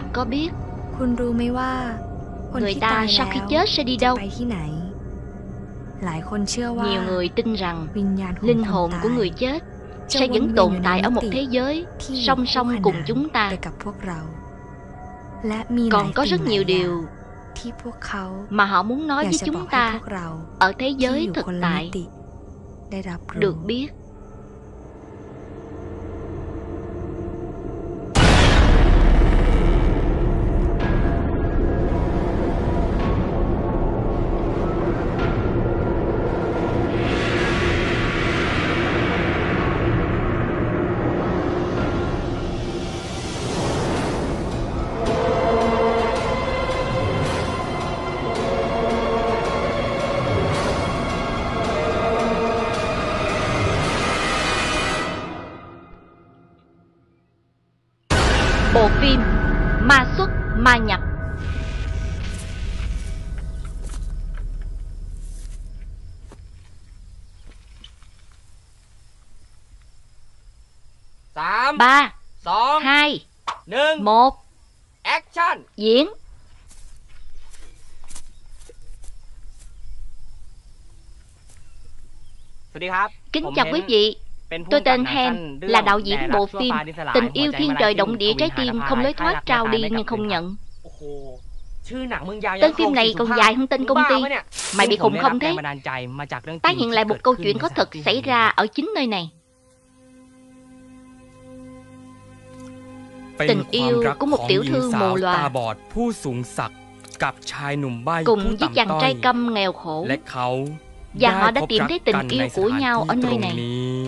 có biết người ta sau khi chết sẽ đi đâu? Nhiều người tin rằng linh hồn của người chết sẽ vẫn tồn tại ở một thế giới song song cùng chúng ta. Còn có rất nhiều điều mà họ muốn nói với chúng ta ở thế giới thực tại được biết. Bộ phim Ma Xuất Ma Nhập. Ba, 2, 1. Action. Diễn. Kính chào quý vị. Tôi tên Hen, là đạo diễn bộ phim Tình yêu thiên trời động địa trái tim không lối thoát, trao đi nhưng không nhận. Tên phim này còn dài hơn tên công ty. Mày bị khùng không thế? Tái hiện lại một câu chuyện có thật xảy ra ở chính nơi này. Tình yêu của một tiểu thư mù lòa cùng với chàng trai câm nghèo khổ, và họ đã tìm thấy tình yêu của nhau ở nơi này.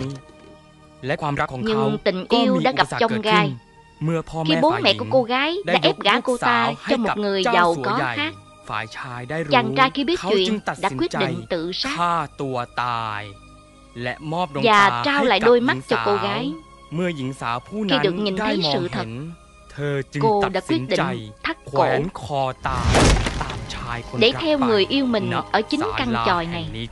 Nhưng tình yêu đã gặp chông gai khi bố mẹ của cô gái đã ép gả cô ta cho một người giàu có khác. Chàng trai khi biết chuyện đã quyết định tự sát và trao lại đôi mắt cho cô gái. Khi được nhìn thấy sự thật, cô đã quyết định thắt cổ để theo người yêu mình ở chính căn chòi này.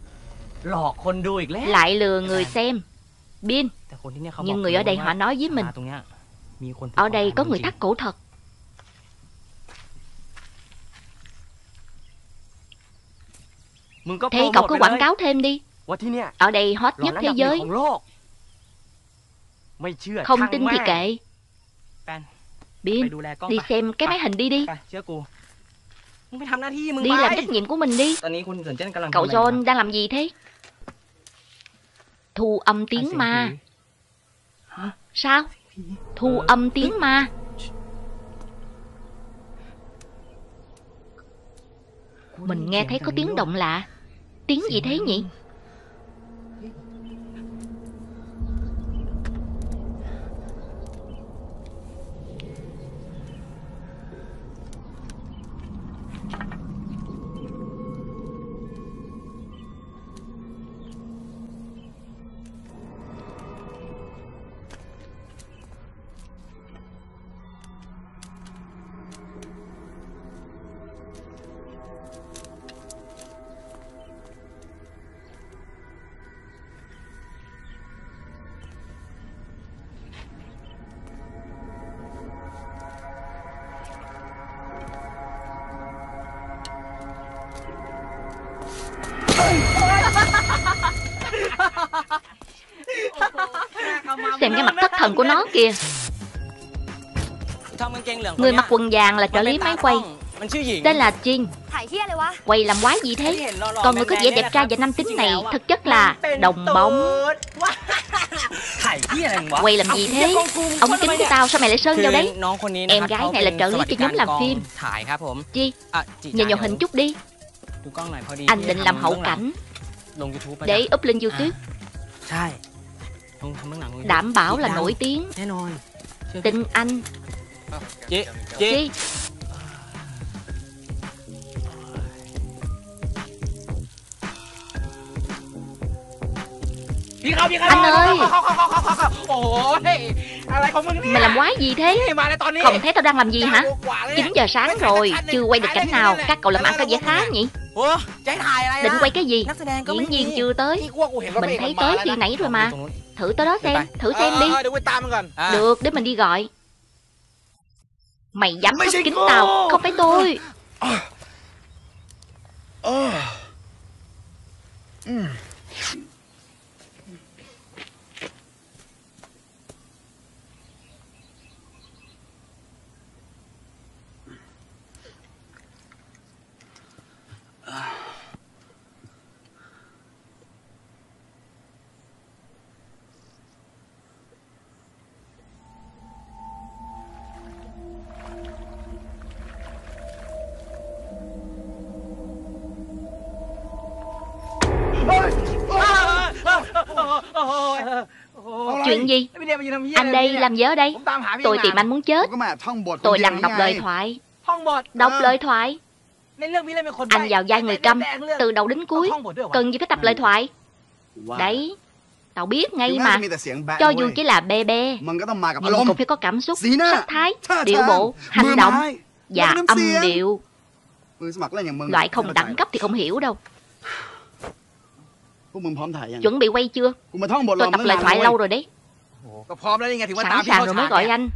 Lại lừa người xem. Bin, nhưng người ở đây họ nói với mình ở đây có người thắt cổ thật. Thế cậu cứ quảng cáo thêm đi. Ở đây hot nhất thế giới. Không tin thì kệ. Bin, đi xem cái máy hình đi. Đi làm trách nhiệm của mình đi. Cậu John đang làm gì thế? Thu âm tiếng ma. Sao? Thu âm tiếng ma. Mình nghe thấy có tiếng động lạ. Tiếng gì thế nhỉ? Xem cái mặt thất thần của nó kìa. Người mặc quần vàng là trợ lý máy quay, tên là Jin. Quay làm quái gì thế? Còn người có vẻ đẹp trai và nam tính này thực chất là đồng bóng. Quay làm gì thế? Ống kính của tao sao mày lại sơn vào đấy? Em gái này là trợ lý cho nhóm làm phim. Chi, nhìn vào hình chút đi. Anh định làm hậu cảnh để up lên YouTube. Đảm bảo là nổi tiếng. Tin anh. Chi. Anh ơi, mày làm quái gì thế? Không thấy tao đang làm gì hả? 9 giờ sáng rồi, chưa quay được cảnh nào. Các cậu làm ăn có vẻ khá nhỉ? Định quay cái gì? Diễn viên chưa tới. Mình thấy tới khi nãy rồi mà. Thử tới đó xem, thử xem đi. Được, để mình đi gọi. Mày dám khấp kính tao? Không phải tôi. Chuyện gì? Anh đây làm gì ở đây? Tôi tìm anh muốn chết. Tôi đang đọc lời thoại. Đọc lời thoại? Anh vào vai người câm từ đầu đến cuối, cần gì phải tập lời thoại? Đấy, tao biết ngay mà. Cho dù chỉ là bê bê, nhưng cũng phải có cảm xúc, sắc thái, điệu bộ, hành động và âm điệu. Loại không đẳng cấp thì không hiểu đâu. Chuẩn bị quay chưa? Tôi tập lời thoại lâu rồi đấy. Sẵn sàng rồi mới gọi anh.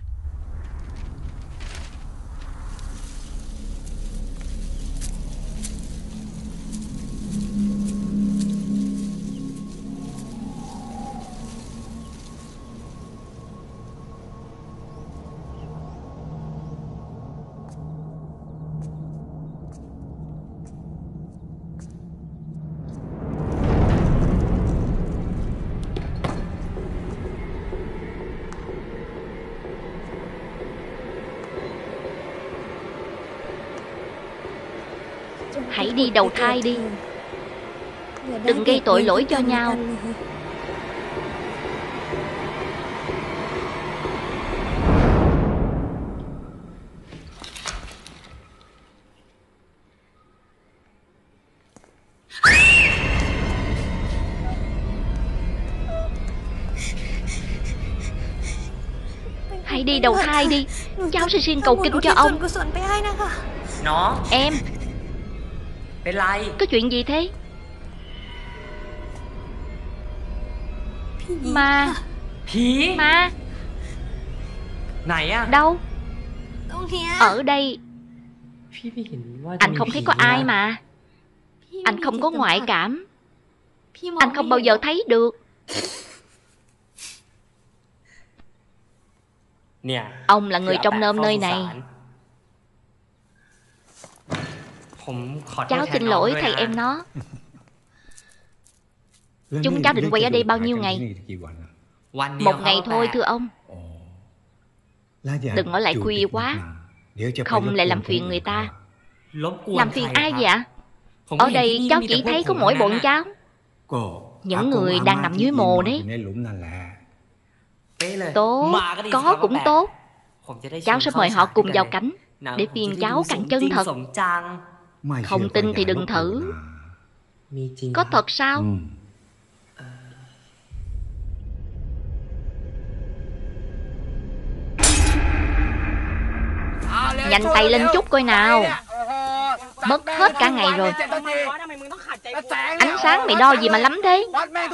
Hãy đi đầu thai đi. Đừng gây tội lỗi cho nhau. Hãy đi đầu thai đi. Cháu sẽ xin cầu kinh cho ông. Em, có chuyện gì thế? Ma. Ma. Đâu? Ở đây. Anh không thấy có ai mà. Anh không có ngoại cảm. Anh không bao giờ thấy được. Ông là người trong nôm nơi này. Cháu xin lỗi thầy em nó. Chúng cháu định quay ở đây bao nhiêu ngày? Một ngày thôi thưa ông. Đừng ở lại khuya quá, không lại làm phiền người ta. Làm phiền ai vậy ạ? Ở đây cháu chỉ thấy có mỗi bọn cháu. Những người đang nằm dưới mồ đấy. Tốt, có cũng tốt. Cháu sẽ mời họ cùng vào cảnh để phiền cháu cẳng chân thật. Không tin thì đừng thử. Có thật sao? Nhanh tay lên chút coi nào. Mất hết cả ngày rồi. Ánh sáng mày đo gì mà lắm thế?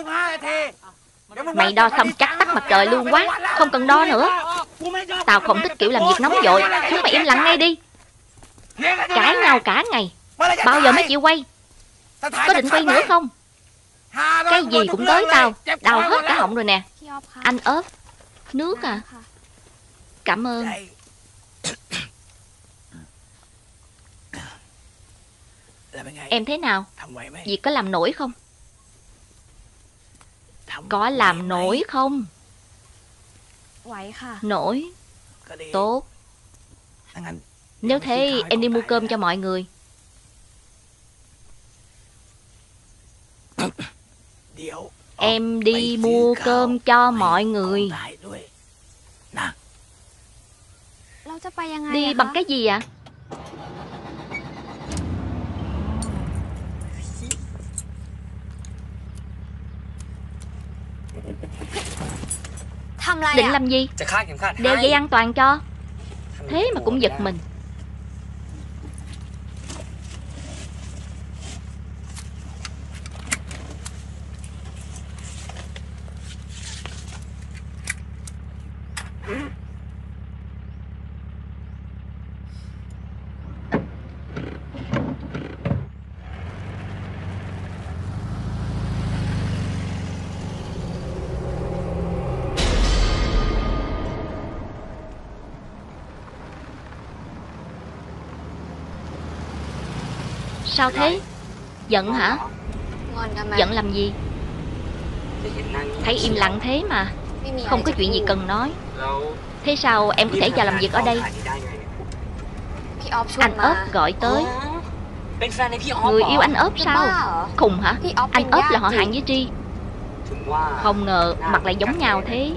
Mày đo xong chắc tắt mặt trời luôn quá. Không cần đo nữa. Tao không thích kiểu làm việc nóng vội. Chúng mày im lặng ngay đi. Cãi nhau cả ngày. Bao giờ mới chịu quay? Có định quay nữa không? Cái gì cũng tới tao. Đau hết cả họng rồi nè. Anh ớt. Nước à? Cảm ơn. Em thế nào? Việc có làm nổi không? Có làm nổi không? Nổi. Tốt. Nếu thế em đi mua cơm cho mọi người. Em đi mua cơm cho mọi người. Đi bằng cái gì ạ? Định làm gì? Đeo dây an toàn cho. Thế mà cũng giật mình. Sao thế? Giận hả? Giận làm gì? Thấy im lặng thế mà. Không có chuyện gì cần nói. Thế sao em có thể vào làm việc ở đây? Anh ốp gọi tới. Người yêu anh ốp sao? Khùng hả? Anh ốp là họ hàng với Tri. Không ngờ mặt lại giống nhau thế.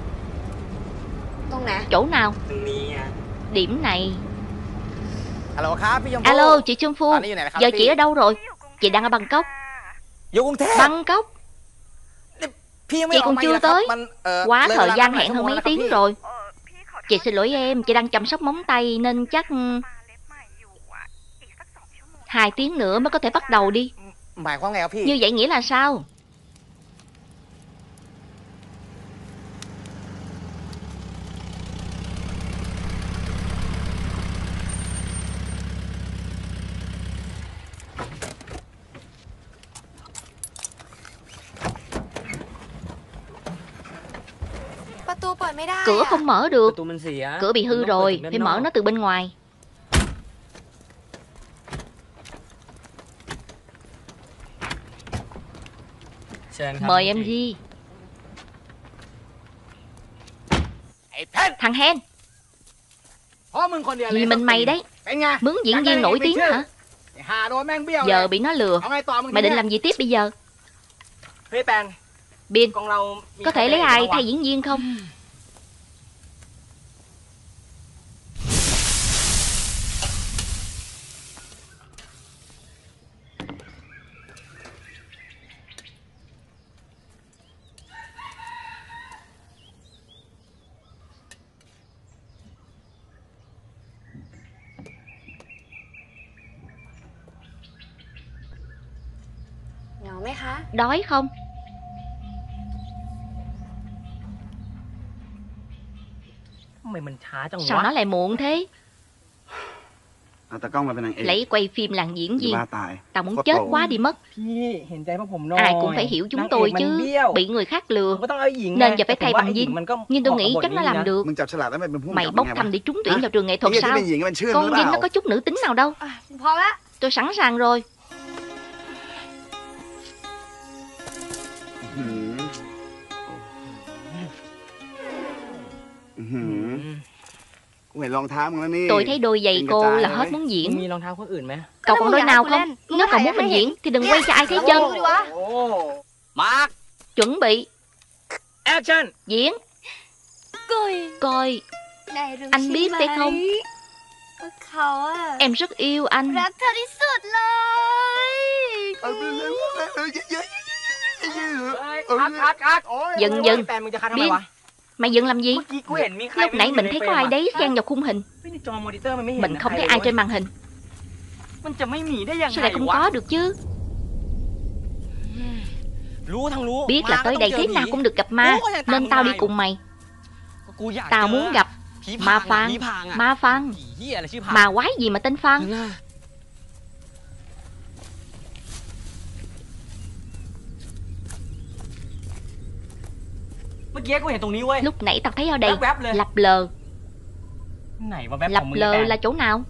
Chỗ nào? Điểm này. Alo chị Trương Phu. Giờ chị ở đâu rồi? Chị đang ở Bangkok. Bangkok? Chị còn chưa tới. Quá thời gian hẹn hơn mấy tiếng rồi. Chị xin lỗi em, chị đang chăm sóc móng tay nên chắc 2 tiếng nữa mới có thể bắt đầu đi. Như vậy nghĩa là sao? Cửa không mở được. Cửa bị hư rồi, phải mở nó từ bên ngoài. Mời em Di. Thằng Hen. Vì mình mày đấy. Mướn diễn viên nổi tiếng hả? Giờ bị nó lừa. Mày định làm gì tiếp bây giờ? Bin, có thể lấy ai thay diễn viên không? Đói không? Sao nó lại muộn thế? Lấy quay phim làm diễn viên. Tao muốn chết quá đi mất. Ai cũng phải hiểu chúng tôi chứ. Bị người khác lừa nên giờ phải thay bằng viên. Nhưng tôi nghĩ chắc nó làm được. Mày bốc thăm để trúng tuyển vào trường nghệ thuật sao? Con viên nó có chút nữ tính nào đâu. Tôi sẵn sàng rồi. Tôi thấy đôi giày cô là hết muốn diễn. Cậu còn đôi nào không? Nếu cậu muốn mình diễn thì đừng quay cho ai thấy chân. Chuẩn bị. Diễn. Coi. Anh biết phải không? Em rất yêu anh. Dừng. Biết. Mày dừng làm gì? Lúc nãy mình thấy có ai đấy xen vào khung hình. Mình không thấy ai trên màn hình. Sao lại không có được chứ? Biết là tới đây thế nào cũng được gặp ma nên tao đi cùng mày. Tao muốn gặp ma Phan. Ma Phan? Ma quái gì mà tên Phan? Lúc nãy tao thấy ở đây. Lập lờ. Lập lờ là chỗ nào?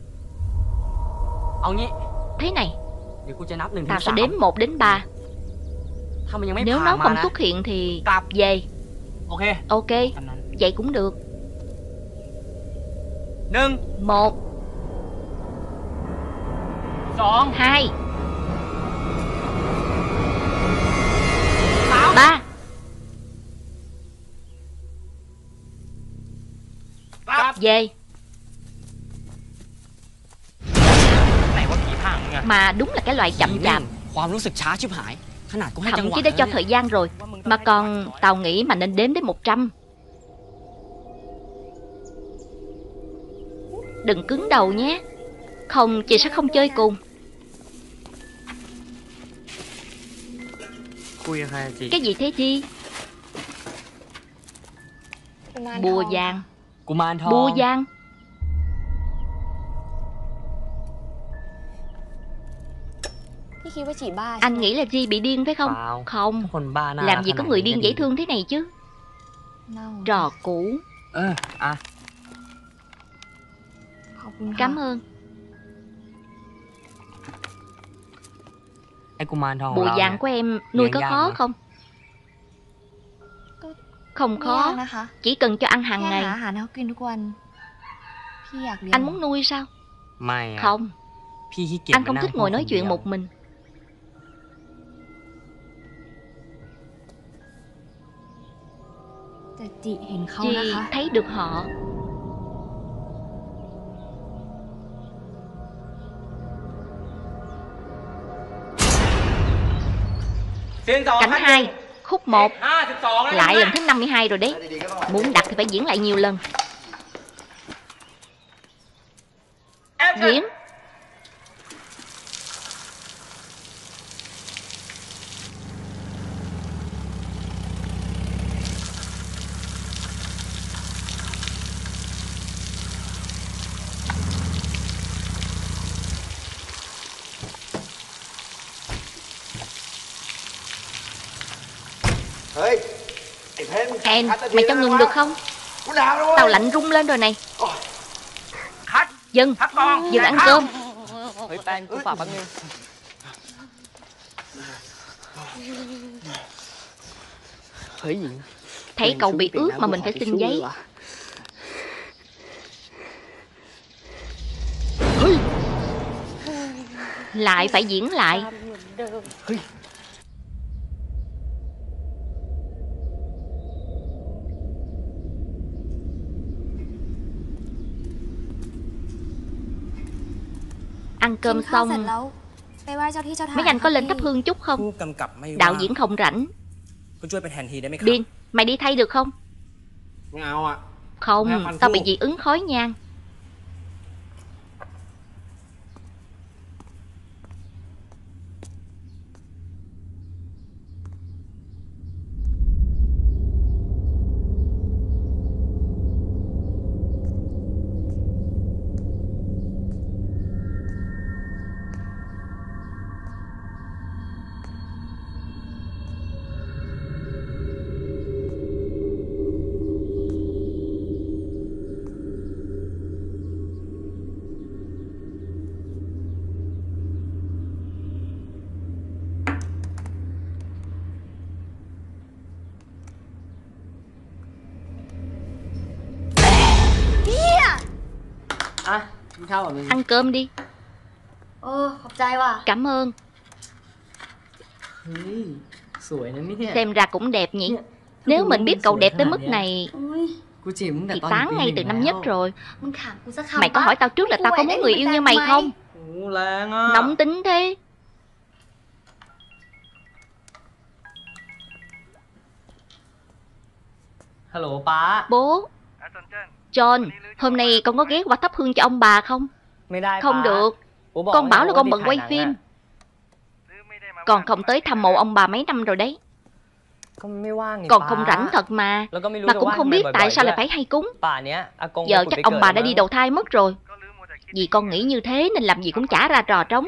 Thế này, tao sẽ đếm 1 đến 3. Nếu nó không xuất hiện thì về. Ok, vậy cũng được. 1 2 3 Về. Mà đúng là cái loại chậm chạp. Thậm chí đã cho thời gian rồi. Mà còn tao nghĩ mà nên đếm đến 100. Đừng cứng đầu nhé. Không, chị sẽ không chơi cùng. Cái gì thế Thi? Bùa vàng. Bùa vàng. Anh nghĩ là Di bị điên phải không? Không. Làm gì có người điên dễ thương thế này chứ. Trò cũ. Cảm ơn. Bùa vàng của em nuôi có khó không? Không khó, chỉ cần cho ăn hàng ngày. Anh muốn nuôi sao? Không, anh không thích ngồi nói chuyện một mình. Chị thấy được họ. Cảnh 2, khúc 1. Lại lần thứ 52 rồi đấy. Muốn đặt thì phải diễn lại nhiều lần. Diễn. Hèn, mày cho ngừng được không? Tao lạnh rung lên rồi này. Dừng, dừng ăn cơm. Thấy cậu bị ướt mà mình phải xin giấy. Lại phải diễn lại. Ăn cơm xong, mấy anh có lên thắp hương chút không? Đạo diễn không rảnh. Điên, mày đi thay được không? Không, tao bị dị ứng khói nhang. Ăn cơm đi. Cảm ơn. Xem ra cũng đẹp nhỉ. Nếu mình biết cậu đẹp tới mức này thì tán ngay từ năm nhất rồi. Mày có hỏi tao trước là tao có muốn người yêu như mày không? Nóng tính thế. Bố. John, hôm nay con có ghé qua thắp hương cho ông bà không? Không được. Con bảo là con bận quay phim. Con không tới thăm mộ ông bà mấy năm rồi đấy. Còn không rảnh thật mà. Mà cũng không biết tại sao lại phải hay cúng. Giờ chắc ông bà đã đi đầu thai mất rồi. Vì con nghĩ như thế nên làm gì cũng chả ra trò trống.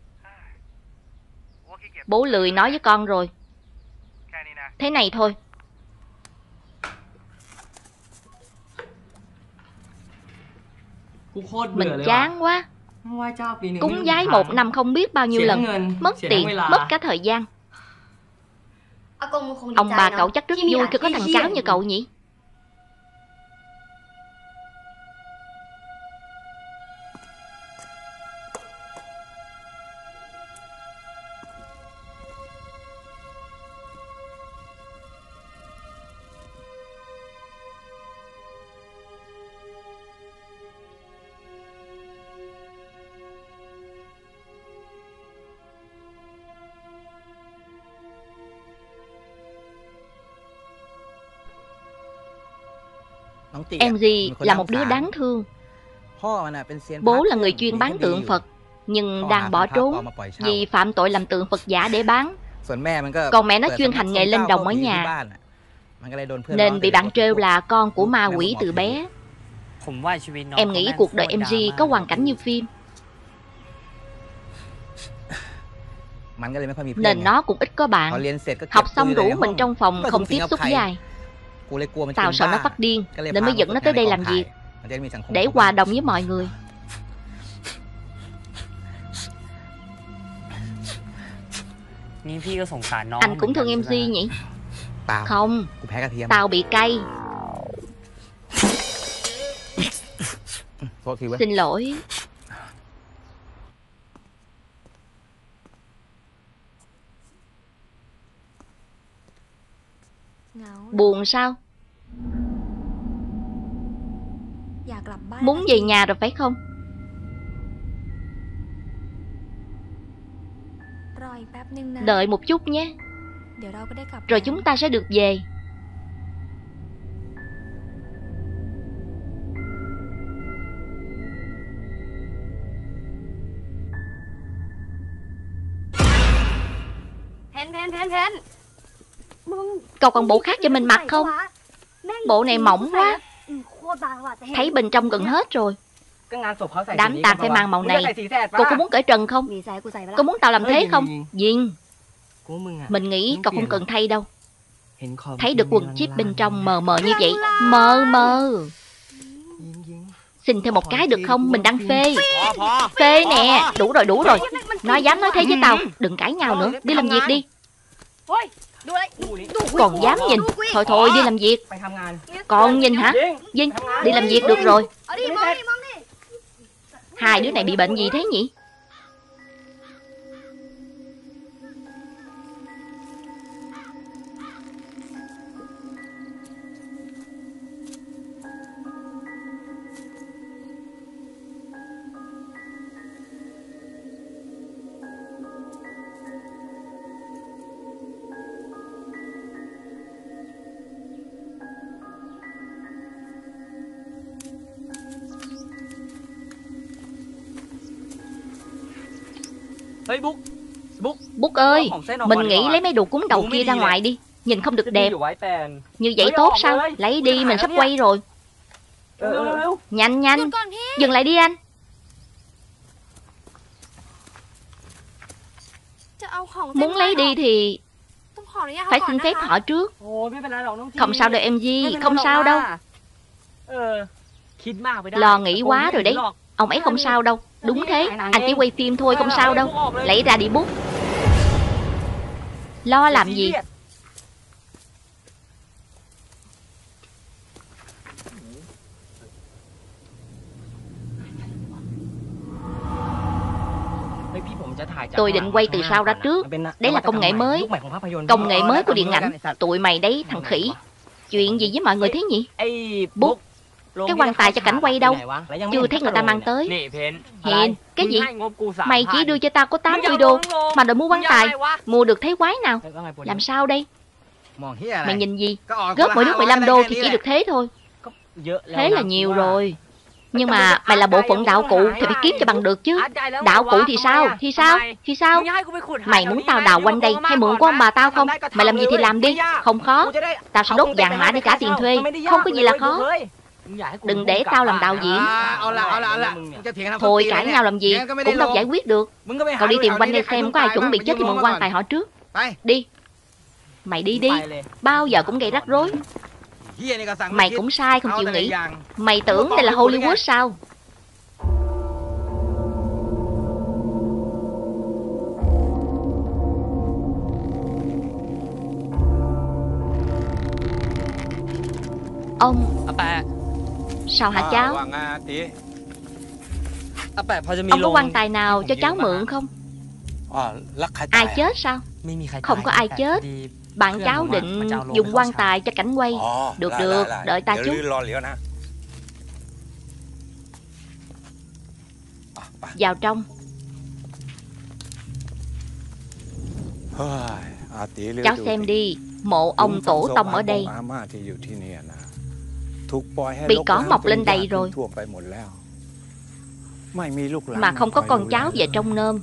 Bố lười nói với con rồi. Thế này thôi. Mình chán quá. Cúng giái một năm không biết bao nhiêu lần. Mất tiền, mất cả thời gian. Ông bà cậu chắc rất vui khi có thằng cháu như cậu nhỉ? Em gì là một đứa đáng thương. Bố là người chuyên bán tượng Phật, nhưng đang bỏ trốn vì phạm tội làm tượng Phật giả để bán. Còn mẹ nó chuyên hành nghề lên đồng ở nhà, nên bị bạn trêu là con của ma quỷ từ bé. Em nghĩ cuộc đời MG có hoàn cảnh như phim, nên nó cũng ít có bạn. Học xong rủ mình trong phòng không tiếp xúc với ai. Tao sợ nó phát điên nên mới dẫn nó tới đây làm việc, để hòa đồng với mọi người. Anh cũng thương em Duy nhỉ? Không, tao bị cay. Xin lỗi. Buồn sao? Muốn về nhà rồi phải không? Đợi một chút nhé, rồi chúng ta sẽ được về. Cậu còn bộ khác cho mình mặc không? Bộ này mỏng quá, thấy bên trong gần hết rồi. Đám tang phải mang màu này. Cô có muốn cởi trần không? Cô muốn tao làm thế không? Duyên, mình nghĩ cậu không cần thay đâu. Thấy được quần chip bên trong mờ mờ như vậy. Mờ mờ. Xin thêm một cái được không? Mình đang phê. Phê nè. Đủ rồi. Nó dám nói thế với tao. Đừng cãi nhau nữa. Đi làm việc đi. Còn dám nhìn. Thôi đi làm việc. Còn nhìn hả? Vinh, đi làm việc được rồi. Hai đứa này bị bệnh gì thế nhỉ? Bút ơi, mình nghĩ lấy mấy đồ cúng đầu kia ra ngoài đi. Nhìn không được đẹp. Như vậy tốt sao? Lấy đi, mình sắp quay rồi. Nhanh, dừng lại đi anh. Muốn lấy đi thì phải xin phép họ trước. Không sao đâu em Di, không sao đâu. Lo nghĩ quá rồi đấy. Ông ấy không sao đâu. Đúng thế, anh chỉ quay phim thôi, không sao đâu. Lấy ra đi Bút. Lo làm gì? Tôi định quay từ sau ra trước. Đấy là công nghệ mới. Công nghệ mới của điện ảnh. Tụi mày đấy, thằng khỉ. Chuyện gì với mọi người thế nhỉ? Bút, cái quan tài cho cảnh quay đâu? Chưa thấy người ta mang tới. Hiền, cái gì? Mày chỉ đưa cho tao có 80 đô mà đòi mua quan tài. Mua được thế quái nào? Làm sao đây? Mày nhìn gì? Góp mỗi đứa 15 đô thì chỉ được thế thôi. Thế là nhiều rồi. Nhưng mà mày là bộ phận đạo cụ thì phải kiếm cho bằng được chứ. Đạo cụ thì sao? Mày muốn tao đào quanh đây hay mượn của ông bà tao không? Mày làm gì thì làm đi. Không khó. Tao sẽ đốt vàng mã để trả tiền thuê. Không có gì là khó. Đừng để tao làm đạo diễn. Thôi cãi nhau làm gì? Cũng đâu giải quyết được. Cậu đi tìm quanh đây xem có ai chuẩn bị chết thì mượn quan tài họ trước. Đi. Mày đi. Bao giờ cũng gây rắc rối. Mày cũng sai không chịu nghĩ. Mày tưởng đây là Hollywood sao? Ông. Sao hả cháu? Ông có quan tài nào cho cháu mượn không? Ai chết sao? Không có ai chết. Bạn cháu định dùng quan tài cho cảnh quay. Được, đợi ta chút. Vào trong. Cháu xem đi. Mộ ông tổ tông ở đây bị cỏ mọc lên đầy rồi, mà không có con cháu về trông nom.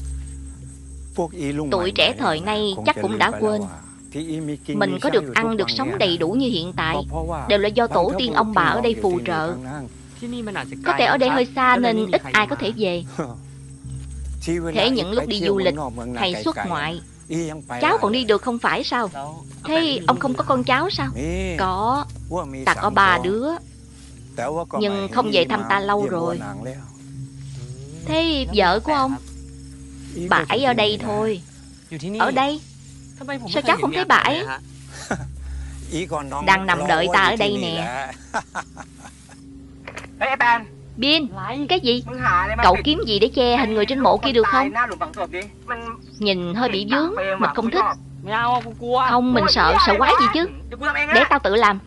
Tuổi trẻ thời nay chắc cũng đã quên mình có được ăn được sống đầy đủ như hiện tại đều là do tổ tiên ông bà ở đây phù trợ. Có thể ở đây hơi xa nên ít ai có thể về. Thế những lúc đi du lịch hay xuất ngoại, cháu còn đi được không phải sao? Thế ông không có con cháu sao? Có. Ta có 3 đứa, nhưng không về thăm ta lâu rồi. Thế vợ của ông? Bà ấy ở đây thôi. Ở đây. Sao cháu không thấy bà ấy? Đang nằm đợi ta ở đây nè. Bin, cái gì? Cậu kiếm gì để che hình người trên mộ kia được không? Nhìn hơi bị vướng, mình không thích. Không, mình sợ quái gì chứ. Để tao tự làm.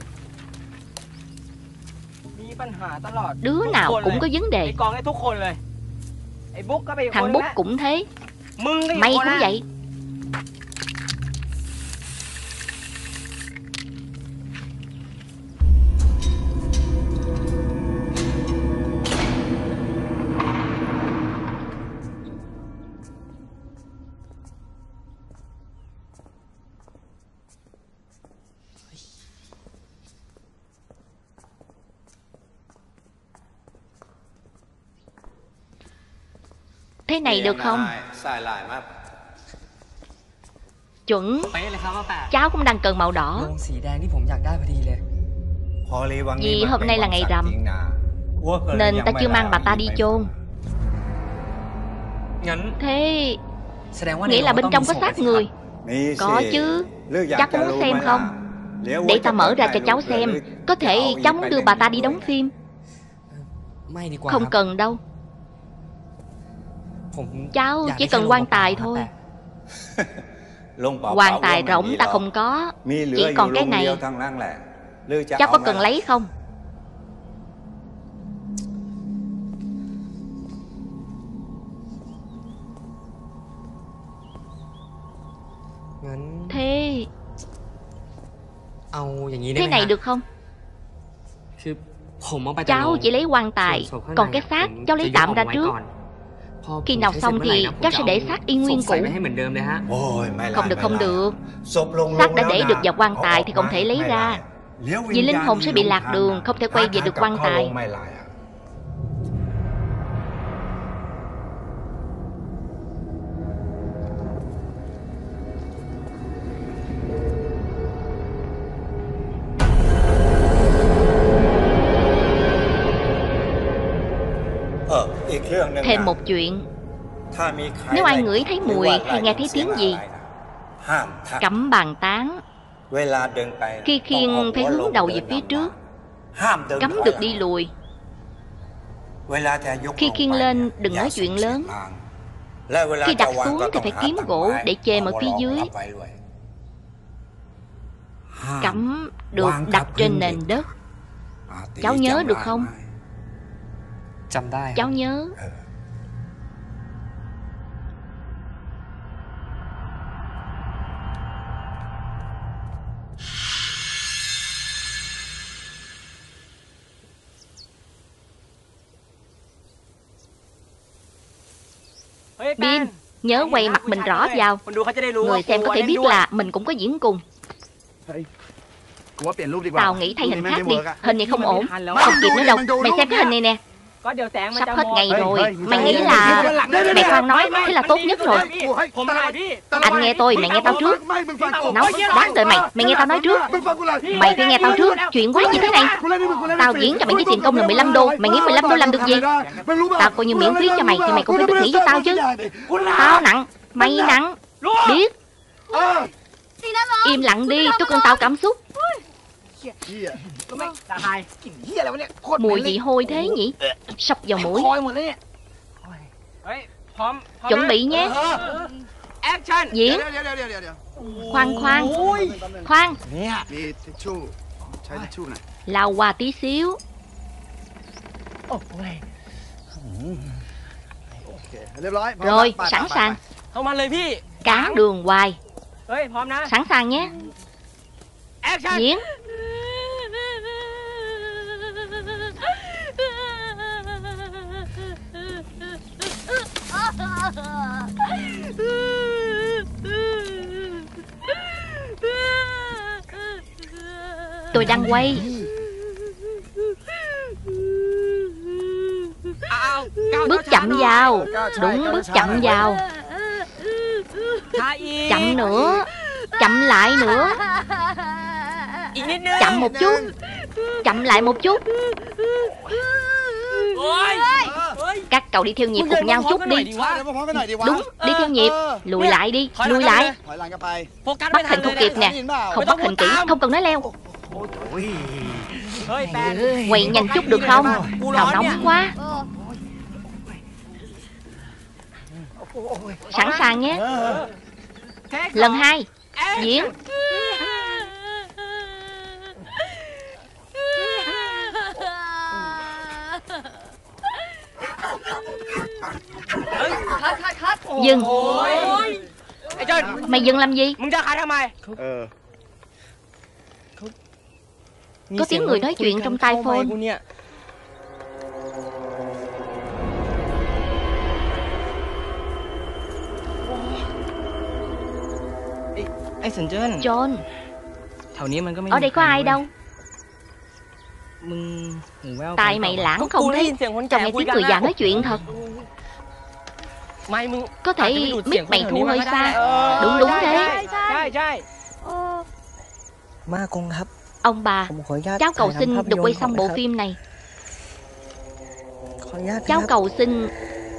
Đứa nào cũng có vấn đề. Thằng Bút cũng thế. Mày cũng vậy. Thế này được không? Chuẩn. Cháu cũng đang cần màu đỏ. Vì hôm nay là ngày rằm nên ta chưa mang bà ta đi chôn. Thế nghĩa là bên trong có xác người? Có chứ. Cháu có muốn xem không? Để ta mở ra cho cháu xem. Có thể cháu muốn đưa bà ta đi đóng phim. Không cần đâu. Cháu chỉ cần quan tài thôi. Quan tài rỗng ta không có. Chỉ còn cái này. Cháu có cần lấy không? Thế này được không? Cháu chỉ lấy quan tài, còn cái xác cháu lấy tạm ra trước. Khi nào xong thì cháu sẽ để xác y nguyên cũ. Không được, không được. Xác đã để được vào quan tài thì không thể lấy ra. Vì linh hồn sẽ bị lạc đường, không thể quay về được quan tài. Thêm một chuyện. Nếu ai ngửi thấy mùi hay nghe thấy tiếng gì, cấm bàn tán. Khi khiêng phải hướng đầu về phía trước, cấm được đi lùi. Khi khiêng lên đừng nói chuyện lớn. Khi đặt xuống thì phải kiếm gỗ để chê ở phía dưới. Cấm được đặt trên nền đất. Cháu nhớ được không? Cháu nhớ. Bin, nhớ quay mặt mình rõ vào. Người xem có thể biết là mình cũng có diễn cùng. Tao nghĩ thay hình khác đi. Hình này không ổn. Không kịp nữa đâu. Mày xem cái hình này nè. Sắp hết ngày rồi. Mày nghĩ là... Mày khoan nói. Thế là tốt nhất rồi. Anh nghe tôi. Mày nghe tao trước. Nói đáng đợi mày. Mày nghe tao nói trước. Mày phải nghe tao trước. Chuyện quá gì thế này. Tao diễn cho mày với tiền công là 15 đô. Mày nghĩ 15 đô làm được gì? Tao coi như miễn phí cho mày thì mày cũng phải biết nghĩ cho tao chứ. Tao nặng. Mày nặng. Biết. Im lặng đi. Tôi cần tao cảm xúc. Mùi gì hôi thế nhỉ? Sọc vào mũi. Chuẩn bị nhé. Diễn. Khoan. Lau qua tí xíu. Rồi, sẵn sàng. Cán đường hoài. Sẵn sàng nhé. Diễn. Tôi đang quay. Bước chậm vào. Đúng, bước chậm vào. Chậm nữa. Chậm lại nữa. Chậm một chút. Chậm lại một chút. Các cậu đi theo nhịp cùng nhau chút đi. Đúng, đi theo nhịp. Lùi lại đi, lùi lại. Bắt hình không kịp nè. Không bắt hình kỹ, không cần nói leo. Quay nhanh chút được không? Nào nóng quá. Sẵn sàng nhé. Lần 2 diễn. Dừng. Mày dừng làm gì? Có tiếng người nói chuyện trong tai phone. John, ở đây có ai đâu. Tai mày lãng không đấy. Tao nghe tiếng người già nói chuyện thật. Có thể mic mày thu hơi xa. Đúng thế. Ông bà, cháu cầu xin được quay xong bộ phim này. Cháu cầu xin.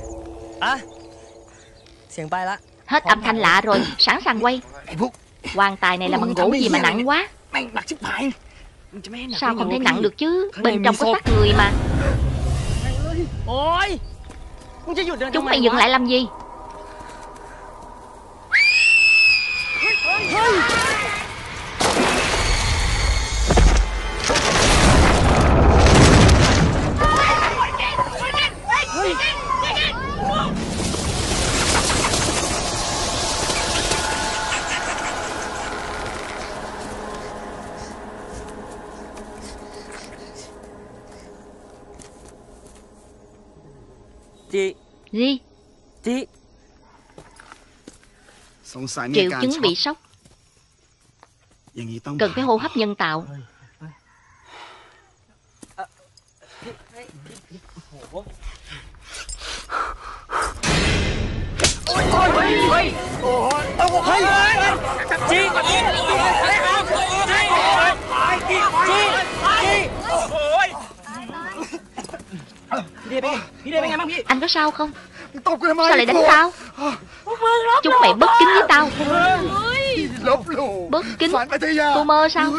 Hết âm thanh lạ rồi, sẵn sàng quay. Quan tài này là bằng gỗ gì mà nặng quá. Sao không thể nặng được chứ? Bên trong có xác người mà. Chúng mày dừng lại làm gì? Gì? Triệu chứng bị sốc, cần phải hô hấp nhân tạo. Anh có sao không? Sao lại đánh tao? Chúng mày bất kính với tao. Bất kính? Cô mơ sao?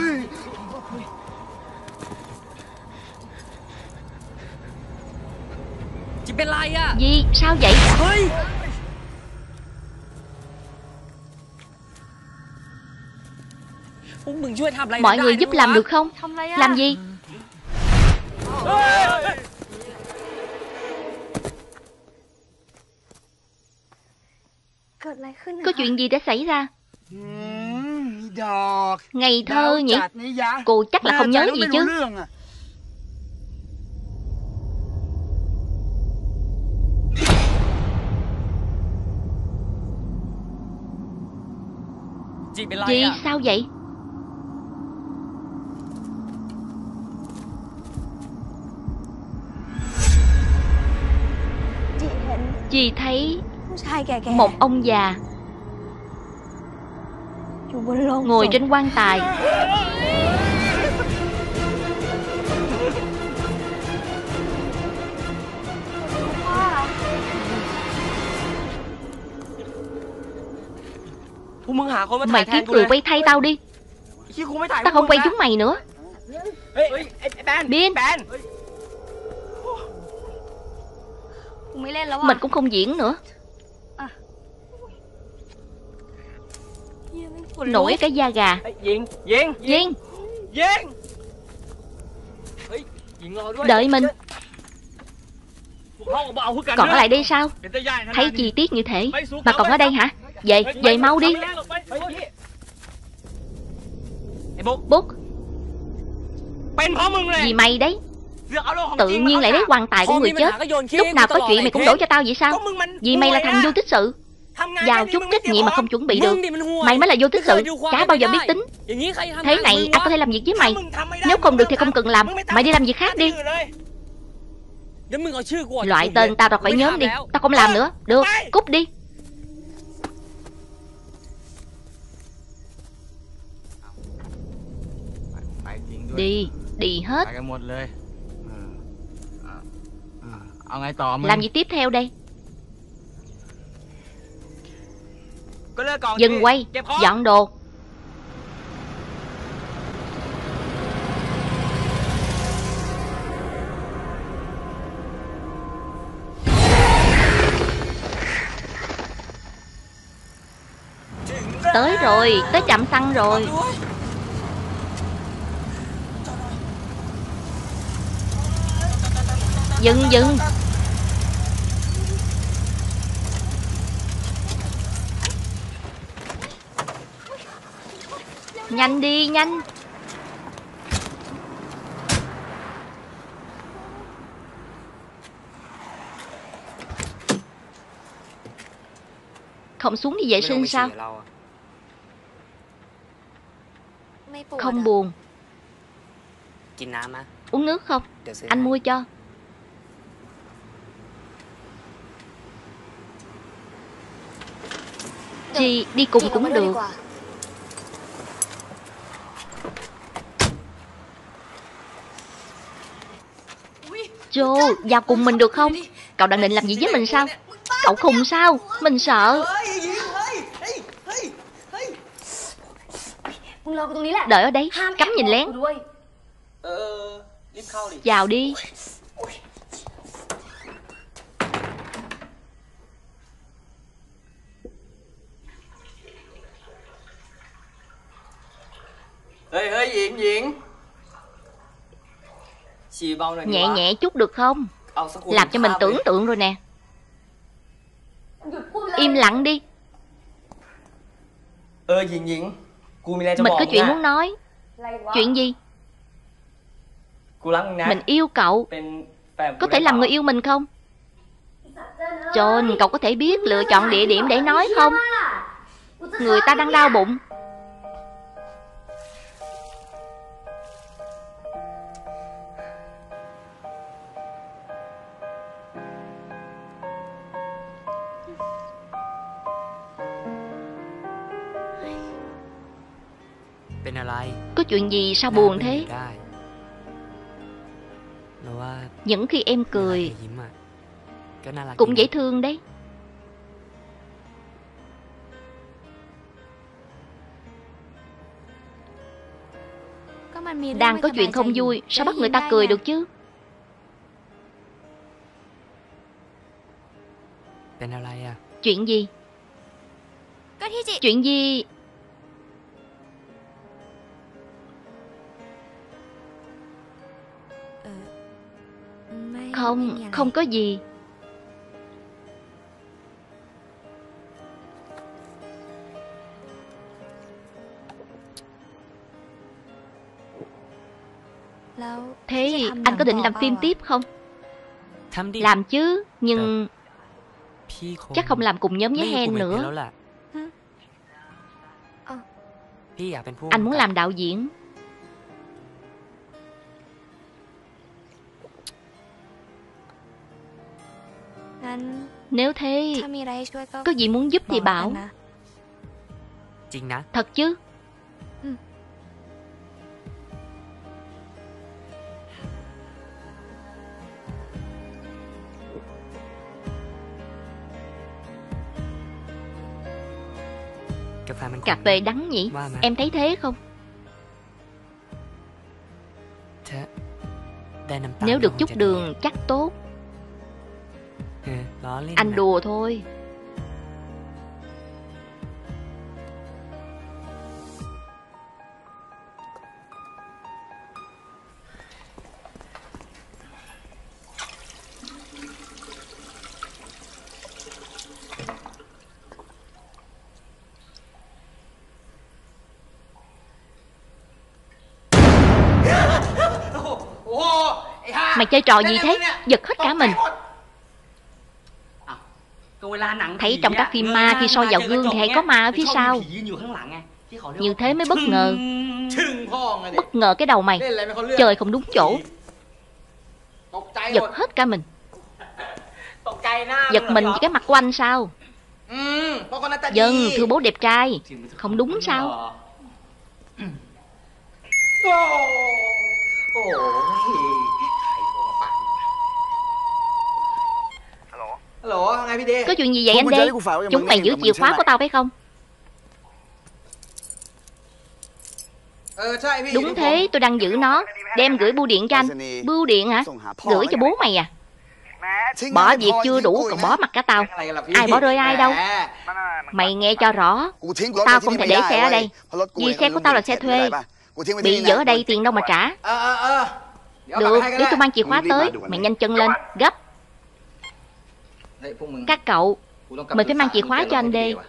Gì? Sao vậy? Mọi người giúp làm được không? Làm gì? Có chuyện gì đã xảy ra? Ngây thơ nhỉ? Cô chắc là không nhớ gì chứ? Chị sao vậy? Chị thấy một ông già ngồi trên quan tài. Mày kiếm người quay thay tao đi. Tao không quay chúng mày nữa. Biên, mình cũng không diễn nữa. Nổi cái da gà. Duyên, đợi mình. Còn ở lại đây sao? Thấy chi tiết như thế mà còn ở đây hả? Về mau đi. Bút, vì mày đấy. Tự nhiên lại lấy quan tài của người chết. Lúc nào có chuyện mày cũng đổ cho tao vậy sao? Vì mày là thằng vô tích sự. Giao chút trách nhiệm mà không chuẩn bị được. Mày mới là vô tích sự, chả bao giờ biết tính. Thế này ai có thể làm việc với mày? Nếu không được thì không cần làm. Mày đi làm việc khác đi. Loại tên tao ra khỏi nhóm đi. Tao không làm nữa. Được, cút đi. Đi hết. Làm gì tiếp theo đây? Dừng quay, dọn đồ. Tới rồi, tới trạm xăng rồi. Dừng, dừng. Nhanh đi, nhanh. Không xuống đi vệ sinh sao? Không buồn. Uống nước không? Anh mua cho. Chị đi cùng cũng được. Joe, vào cùng mình được không? Cậu đang định làm gì với mình sao? Cậu khùng sao? Mình sợ. Đợi ở đấy, cấm nhìn lén. Vào đi. Nhẹ nhẹ chút được không? Làm cho mình tưởng tượng rồi nè. Im lặng đi. Mình có chuyện muốn nói. Chuyện gì? Mình yêu cậu. Có thể làm người yêu mình không? John, cậu có thể biết lựa chọn địa điểm để nói không? Người ta đang đau bụng. Có chuyện gì sao buồn thế? Những khi em cười cũng dễ thương đấy. Đang có chuyện không vui, sao bắt người ta cười được chứ? Chuyện gì? Chuyện gì? Không, không có gì. Thế anh có định làm phim tiếp không? Làm chứ, nhưng chắc không làm cùng nhóm với Hen nữa. Anh muốn làm đạo diễn. Nếu thế, có gì muốn giúp thì bảo. Thật chứ? Cà phê đắng nhỉ? Em thấy thế không? Nếu được chút đường chắc tốt. Anh đùa thôi. Mày chơi trò gì thế? Giật hết cả mình. Thấy trong các phim ma khi soi vào gương thì hay có ma ở phía sau. Như thế mới bất ngờ. Bất ngờ cái đầu mày. Chơi không đúng chỗ. Giật hết cả mình. Giật mình vì cái mặt của anh sao? Dân, thưa bố đẹp trai. Không đúng sao? Có chuyện gì vậy anh Đê? Chúng mày giữ chìa khóa của tao phải không? Đúng thế, tôi đang giữ nó. Đem gửi bưu điện cho anh. Bưu điện hả? Gửi cho bố mày à? Bỏ việc chưa đủ còn bỏ mặt cả tao. Ai bỏ rơi ai đâu. Mày nghe cho rõ. Tao không thể để xe ở đây. Vì xe của tao là xe thuê. Bị dỡ ở đây tiền đâu mà trả. Được, để tôi mang chìa khóa tới. Mày nhanh chân lên, gấp. Các cậu, mình phải mang chìa khóa cho anh Đê.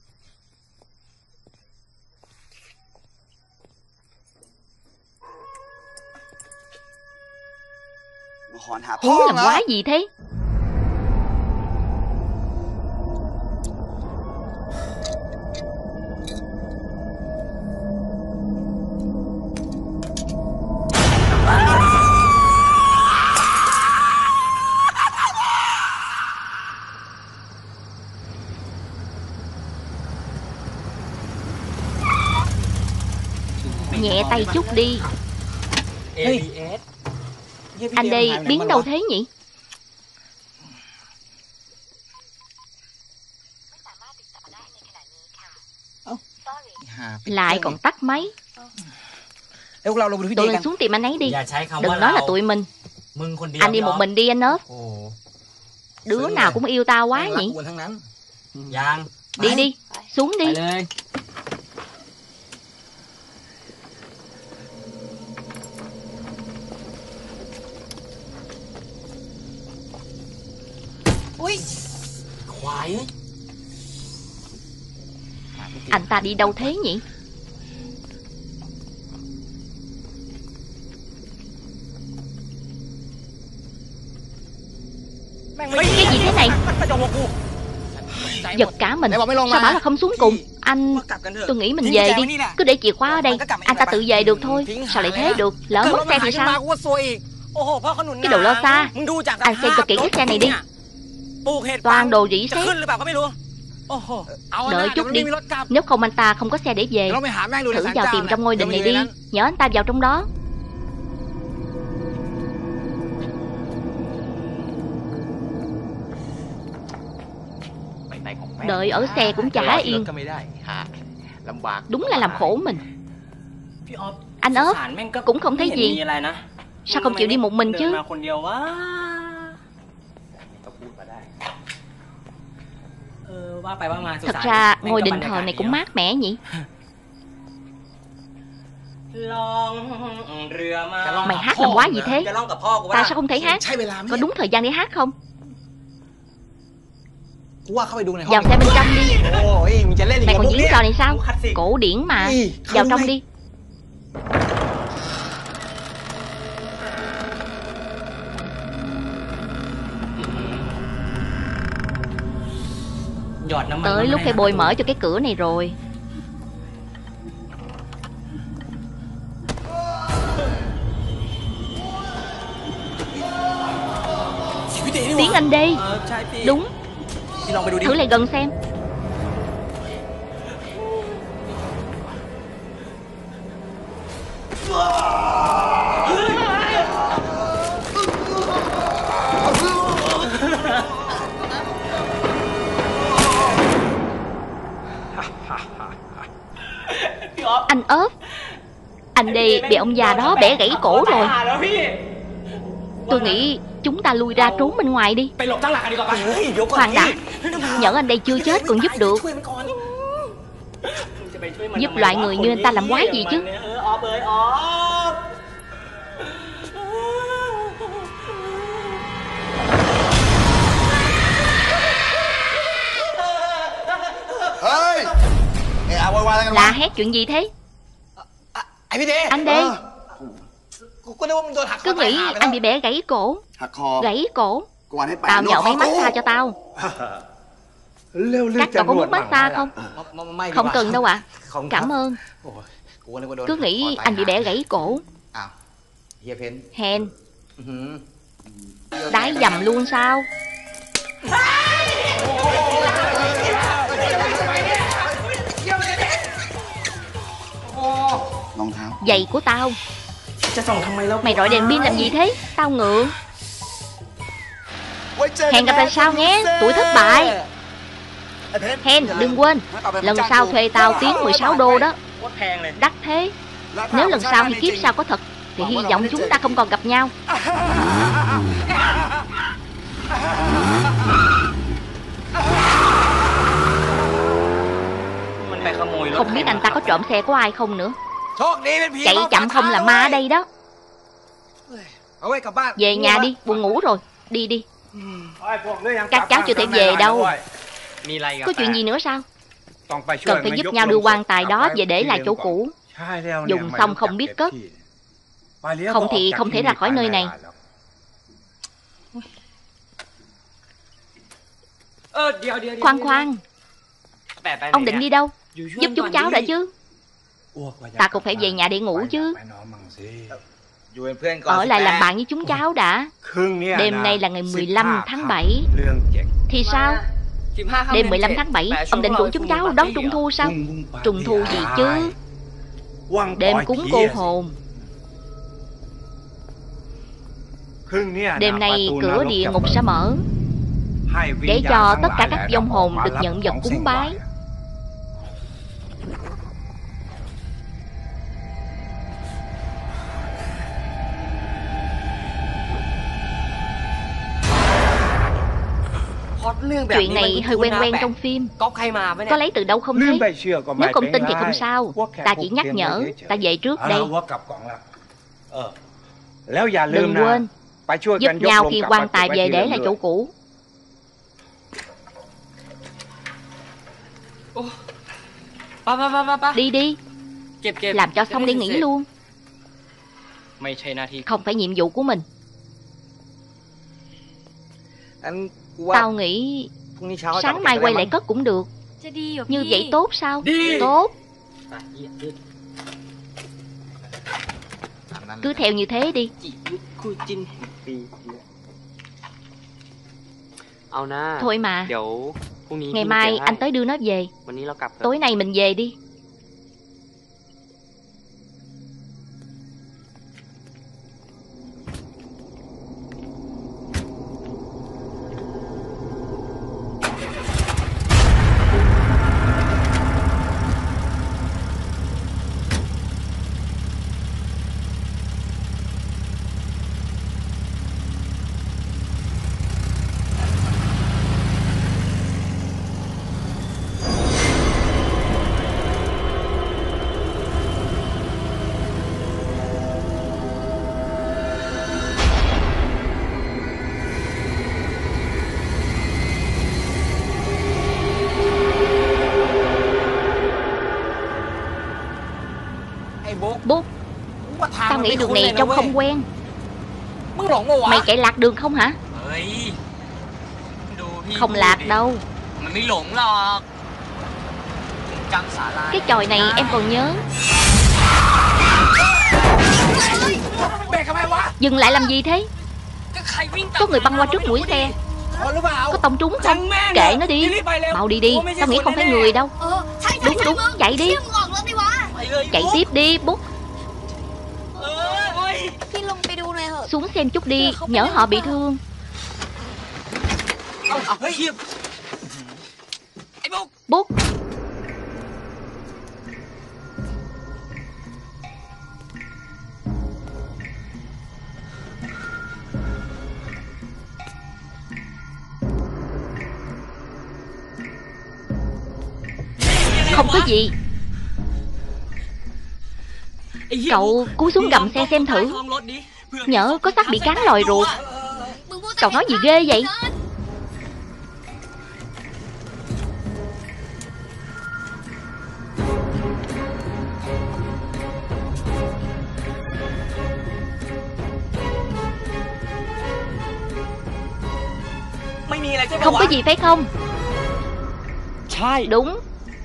Hú làm quái gì thế? Nhẹ tay chút đi. Anh đây biến đâu thế nhỉ? Lại còn tắt máy. Tụi mình xuống tìm anh ấy đi. Đừng nói là tụi mình. Anh đi một mình đi anh ớt. Đứa nào cũng yêu tao quá nhỉ. Đi đi, xuống đi. Anh ta đi đâu thế nhỉ? Cái gì thế này? Giật cả mình. Sao bảo là không xuống cùng? Anh... Tôi nghĩ mình về đi. Cứ để chìa khóa ở đây. Anh ta tự về được thôi. Sao lại thế được? Lỡ mất xe thì sao? Cái đồ lo xa. Anh xem cho kỹ cái xe này đi. Toàn đồ rỉ sét. Đợi chút đi. Nếu không anh ta không có xe để về. Thử vào tìm trong ngôi đình này đi. Nhớ anh ta vào trong đó. Đợi ở xe cũng chả yên. Đúng là làm khổ mình. Anh ớt cũng không thấy gì. Sao không chịu đi một mình chứ? Thật ra ngôi đình thờ này cũng mát mẻ nhỉ. Mày hát làm quá gì thế? Ta sao không thể hát? Có đúng thời gian để hát không? Vào xe bên trong đi. Mày còn diễn trò này sao? Cổ điển mà. Vào trong đi. Tới lúc phải bôi mở cho cái cửa này rồi. Tiếng anh đi. Đúng. Thử lại gần xem. Anh ớt. Anh đây bị ông già đó bẻ gãy cổ rồi. Tôi nghĩ chúng ta lui ra trốn bên ngoài đi. Khoan đã. Nhỡ anh đây chưa chết còn giúp được. Giúp loại người như anh ta làm quái gì chứ? La hét chuyện gì thế? Anh đây. Cứ nghĩ anh bị bẻ gãy cổ. Gãy cổ. Tao nhậu máy massage cho tao. Các cậu có muốn massage không? Không cần đâu ạ. Cảm ơn. Cứ nghĩ anh bị bẻ gãy cổ. Hèn. Đái dầm luôn sao? Giày của tao. Mày rọi đèn pin làm gì thế? Tao ngượng. Hẹn gặp lại sau nhé, tuổi thất bại. Hen, đừng quên, lần sau thuê tao tiếng 16 đô đó. Đắt thế. Nếu lần sau hay kiếp sau có thật thì hy vọng chúng ta không còn gặp nhau. Không biết anh ta có trộm xe của ai không nữa. Chạy chậm không là ma ở đây đó. Về nhà đi, buồn ngủ rồi. Đi đi. Các cháu chưa thể về đâu. Có chuyện gì nữa sao? Cần phải giúp nhau đưa quan tài đó về để lại chỗ cũ. Dùng xong không biết cất, không thì không thể ra khỏi nơi này. Khoan khoan, ông định đi đâu? Giúp chúng cháu đã chứ. Ta cũng phải về nhà để ngủ chứ. Ở lại làm bạn với chúng cháu đã. Đêm nay là ngày 15 tháng 7. Thì sao? Đêm 15 tháng 7 ông định rủ chúng cháu đón Trung Thu sao? Trung Thu gì chứ? Đêm cúng cô hồn. Đêm nay cửa địa ngục sẽ mở, để cho tất cả các vong hồn được nhận vật cúng bái. Chuyện này hơi quen quen trong phim. Có lấy từ đâu không thấy. Nếu không tin thì không sao. Ta chỉ nhắc nhở. Ta về trước đây. Đừng quên giúp nhau khi quan tài về để lại chỗ cũ. Đi đi. Làm cho xong đi nghỉ luôn. Không phải nhiệm vụ của mình. Tao nghĩ sáng mai quay lại cất cũng được. Như vậy tốt sao? Tốt. Cứ theo như thế đi. Thôi mà, ngày mai anh tới đưa nó về. Tối nay mình về đi. Bút, tao nghĩ đường này trông không quen. Mày chạy lạc đường không hả? Không lạc đâu. Cái chòi này em còn nhớ. Dừng lại làm gì thế? Có người băng qua trước mũi xe. Có tông trúng không? Kệ nó đi. Mau đi đi. Tao nghĩ không phải người đâu. Đúng đúng, chạy đi. Chạy tiếp đi Bút. Xuống xem chút đi, nhỡ họ bị thương. Bút. Không có gì. Cậu cúi xuống gầm xe xem thử, nhỡ có xác bị cán lòi ruột. Cậu nói gì ghê vậy? Không có gì phải không? Đúng.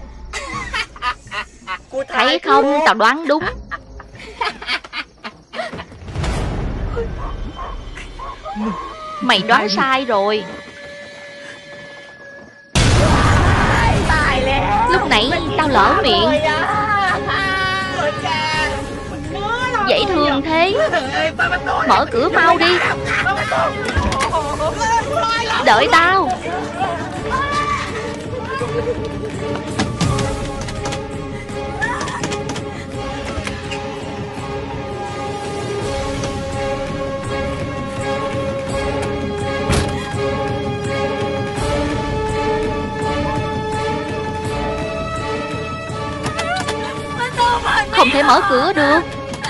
Thấy không, tao đoán đúng. Mày đoán sai rồi. Lúc nãy tao lỡ miệng. Dễ thương thế. Mở cửa mau đi. Đợi tao. Không thể mở cửa được.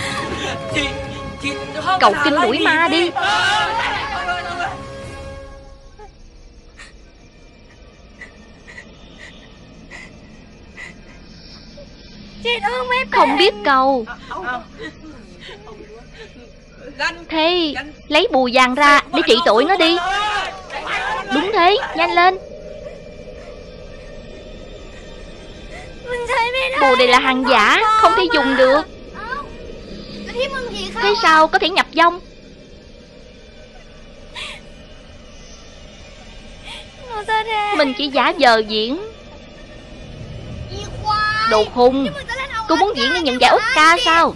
Cậu kinh đuổi ma đi. Không biết cầu. Thế lấy bùa vàng ra để trị tội nó đi. Đúng thế, nhanh lên. Bùa này là hàng giả, không thể dùng được. Thế sao có thể nhập vong? Mình chỉ giả vờ diễn. Đồ khùng. Cô muốn diễn để nhận giải Oscar sao?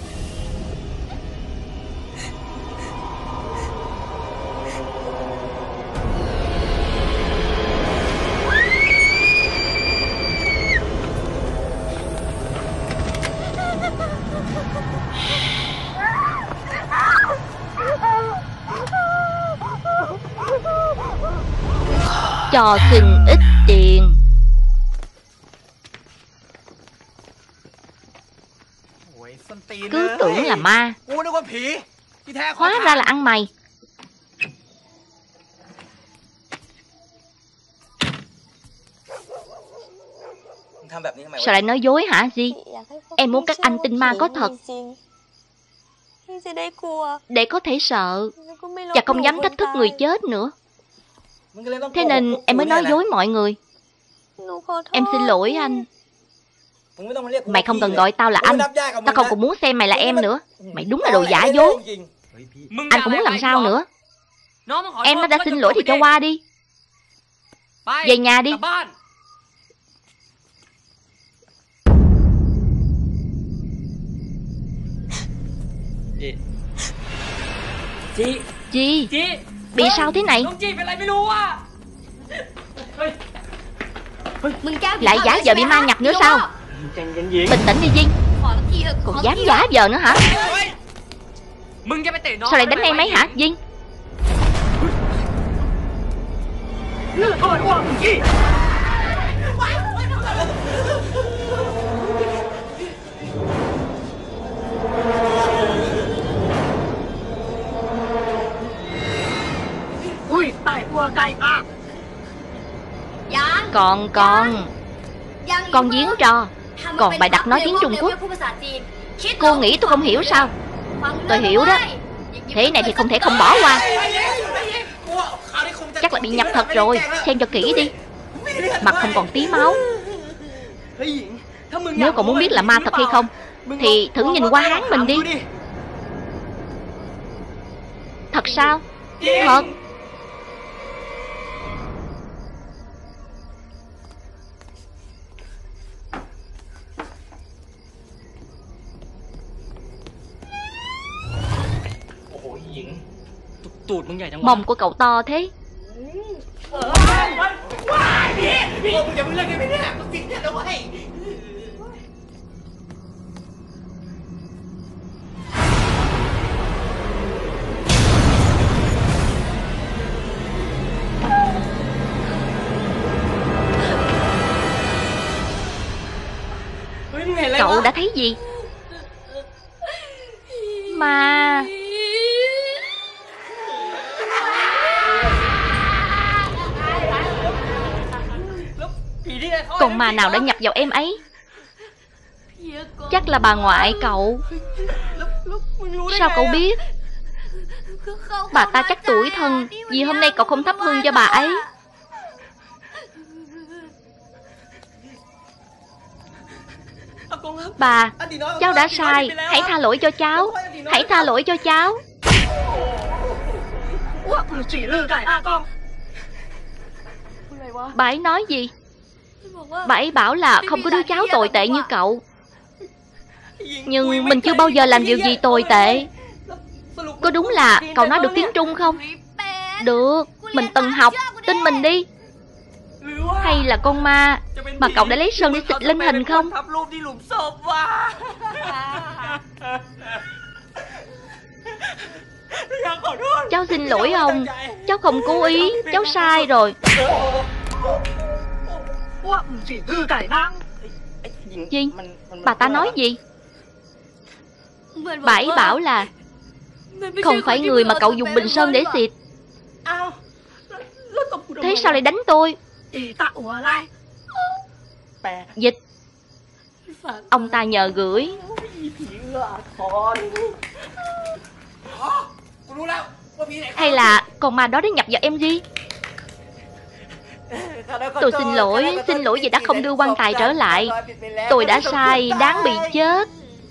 Cho xin ít tiền. Cứ tưởng là ma, hóa ra là ăn mày. Sao lại nói dối hả Di? Em muốn các anh tin ma có thật, để có thể sợ và không dám thách thức người chết nữa. Thế nên em mới nói dối mọi người. Em xin lỗi anh. Mày không cần gọi tao là anh. Tao không còn muốn xem mày là em nữa. Mày đúng là đồ giả dối. Anh cũng muốn làm sao nữa? Em nó đã xin lỗi thì cho qua đi. Về nhà đi. Chị bị sao thế này? Lại giả vờ bị ma nhập nữa sao? Bình tĩnh đi Duyên. Còn dám giả vờ nữa hả? Sao lại đánh em ấy hả Duyên? Con giếng trò. Còn bài đặt nói tiếng Trung Quốc. Cô nghĩ tôi không hiểu sao? Tôi hiểu đó. Thế này thì không thể không bỏ qua. Chắc là bị nhập thật rồi. Xem cho kỹ đi. Mặt không còn tí máu. Nếu còn muốn biết là ma thật hay không thì thử nhìn qua háng mình đi. Thật sao? Thật. Mông của cậu to thế. Cậu đã thấy gì? Ma. Còn ma nào đã nhập vào em ấy? Chắc là bà ngoại cậu. Sao cậu biết? Bà ta chắc tuổi thân, vì hôm nay cậu không thắp hương cho bà ấy. Bà, cháu đã sai. Hãy tha lỗi cho cháu. Hãy tha lỗi cho cháu. Bà ấy nói gì? Bà ấy bảo là không có đứa cháu tồi tệ như cậu. Nhưng mình chưa bao giờ làm điều gì tồi tệ. Có đúng là cậu nói được tiếng Trung không? Được, mình từng học, tin mình đi. Hay là con ma mà cậu đã lấy sơn để xịt lên hình không? Cháu xin lỗi ông, cháu không cố ý, cháu sai rồi. Gì? Bà ta nói gì? Bà ấy bảo là không phải người mà cậu dùng bình sơn để xịt. Thế sao lại đánh tôi? Dịch. Ông ta nhờ gửi. Hay là con ma đó đã nhập vào MG? Tôi xin lỗi vì đã không đưa quan tài trở lại. Tôi đã sai, đáng bị chết.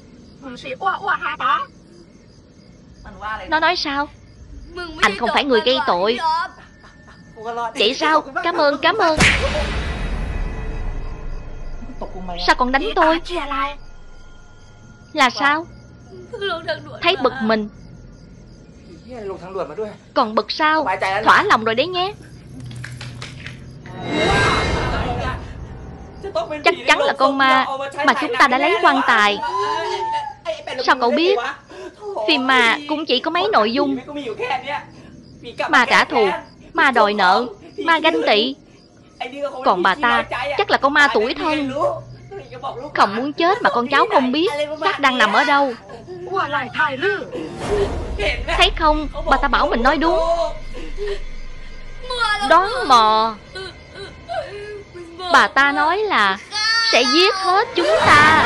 Nó nói sao? Anh không phải người gây tội. Vậy sao? Cảm ơn. Sao còn đánh tôi? Là sao? Thấy bực mình. Còn bực sao? Thỏa lòng rồi đấy nhé. Chắc chắn là con ma mà chúng ta đã lấy quan tài. Sao cậu biết? Phim ma cũng chỉ có mấy nội dung: ma trả thù, ma đòi nợ, ma ganh tị. Còn bà ta chắc là con ma tuổi thân. Không muốn chết mà con cháu không biết xác đang nằm ở đâu. Thấy không, bà ta bảo mình nói đúng. Đoán mò. Bà ta nói là sẽ giết hết chúng ta.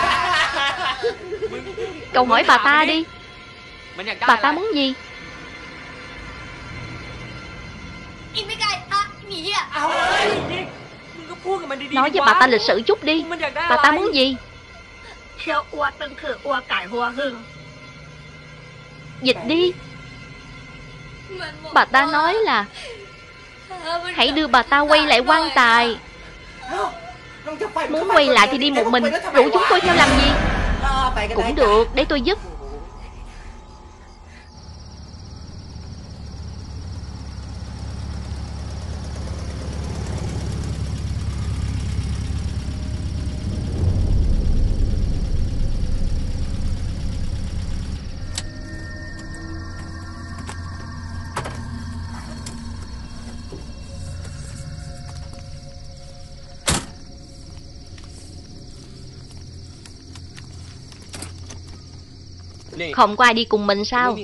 Cậu hỏi bà ta đi. Bà ta muốn gì? Nói với bà ta lịch sự chút đi. Bà ta muốn gì? Dịch đi. Bà ta nói là hãy đưa bà ta quay lại quan tài. Muốn quay lại thì đi một mình, rủ chúng tôi theo làm gì? Cũng được, để tôi giúp. Không có ai đi cùng mình sao?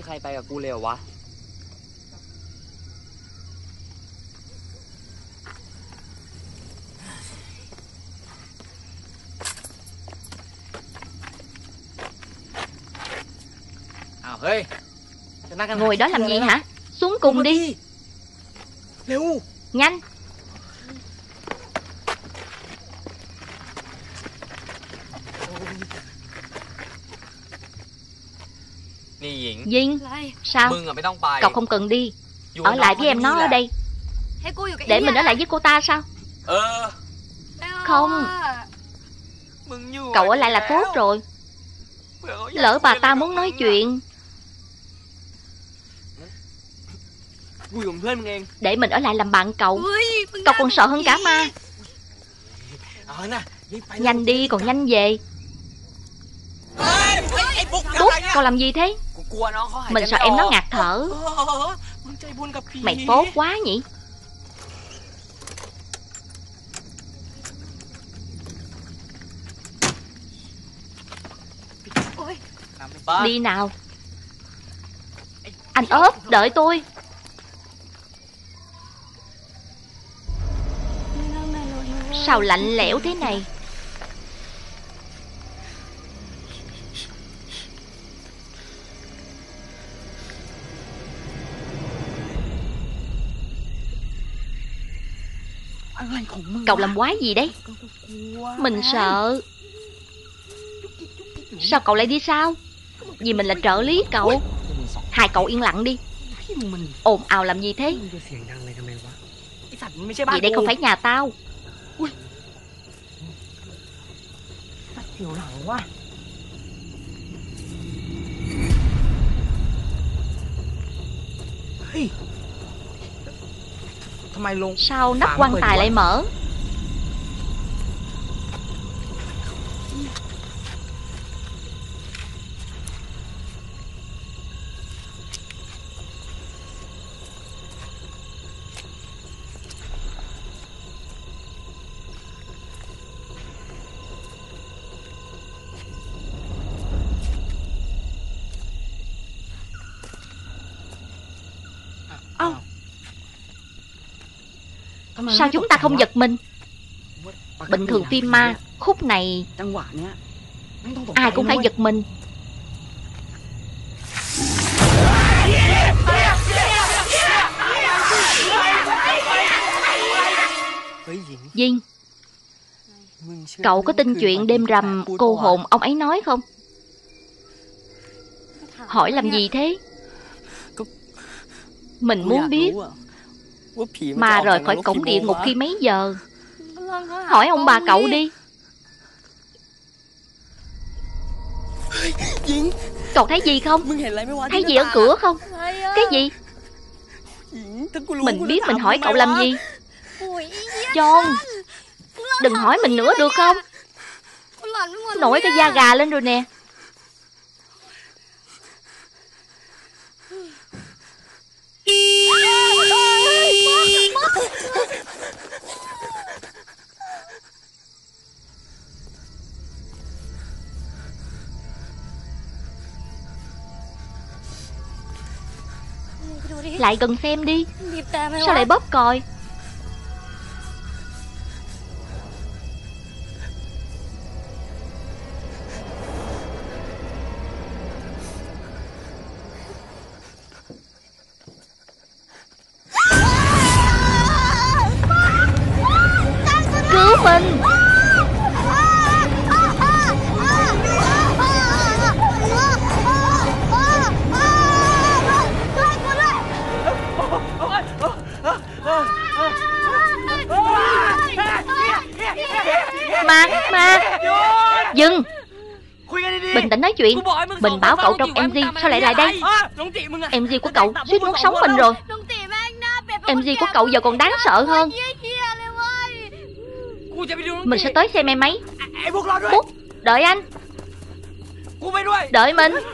Ngồi đó làm gì hả? Xuống cùng đi. Nhanh. Dinh, sao? Cậu không cần đi. Ở lại với em nó ở đây. Để mình ở lại với cô ta sao? Không. Cậu ở lại là tốt rồi. Lỡ bà ta muốn nói chuyện. Để mình ở lại làm bạn cậu. Cậu còn sợ hơn cả ma. Nhanh đi, còn nhanh về. Tút, cậu làm gì thế? Mình sợ em nó ngạt thở. Mày tốt quá nhỉ. Đi nào. Anh ốp, đợi tôi. Sao lạnh lẽo thế này? Cậu làm quái gì đấy? Mình sợ. Sao cậu lại đi sao? Vì mình là trợ lý cậu. Hai cậu yên lặng đi. Ồn ào làm gì thế? Vì đây không phải nhà tao. Sao nắp quan tài lại mở? Sao chúng ta không giật mình? Bình thường phim ma, khúc này ai cũng phải giật mình. Dinh, cậu có tin chuyện đêm rằm cô hồn ông ấy nói không? Hỏi làm gì thế? Mình muốn biết ma rời khỏi cổng địa ngục khi mấy giờ. Hỏi ông bà cậu đi. Cậu thấy gì không? Thấy gì ở cửa không? Cái gì? Mình biết mình hỏi cậu làm gì. John, đừng hỏi mình nữa được không? Nổi cái da gà lên rồi nè. Lại gần xem đi. Sao lại bóp còi? Cứu mình! Ma! Dừng! Bình tĩnh nói chuyện. Mình bảo cậu trong MG, sao lại lại đây? MG của cậu suýt nuốt sống mình rồi. MG của cậu giờ còn đáng sợ hơn. Mình sẽ tới xe máy. Bút, đợi anh. Đợi mình.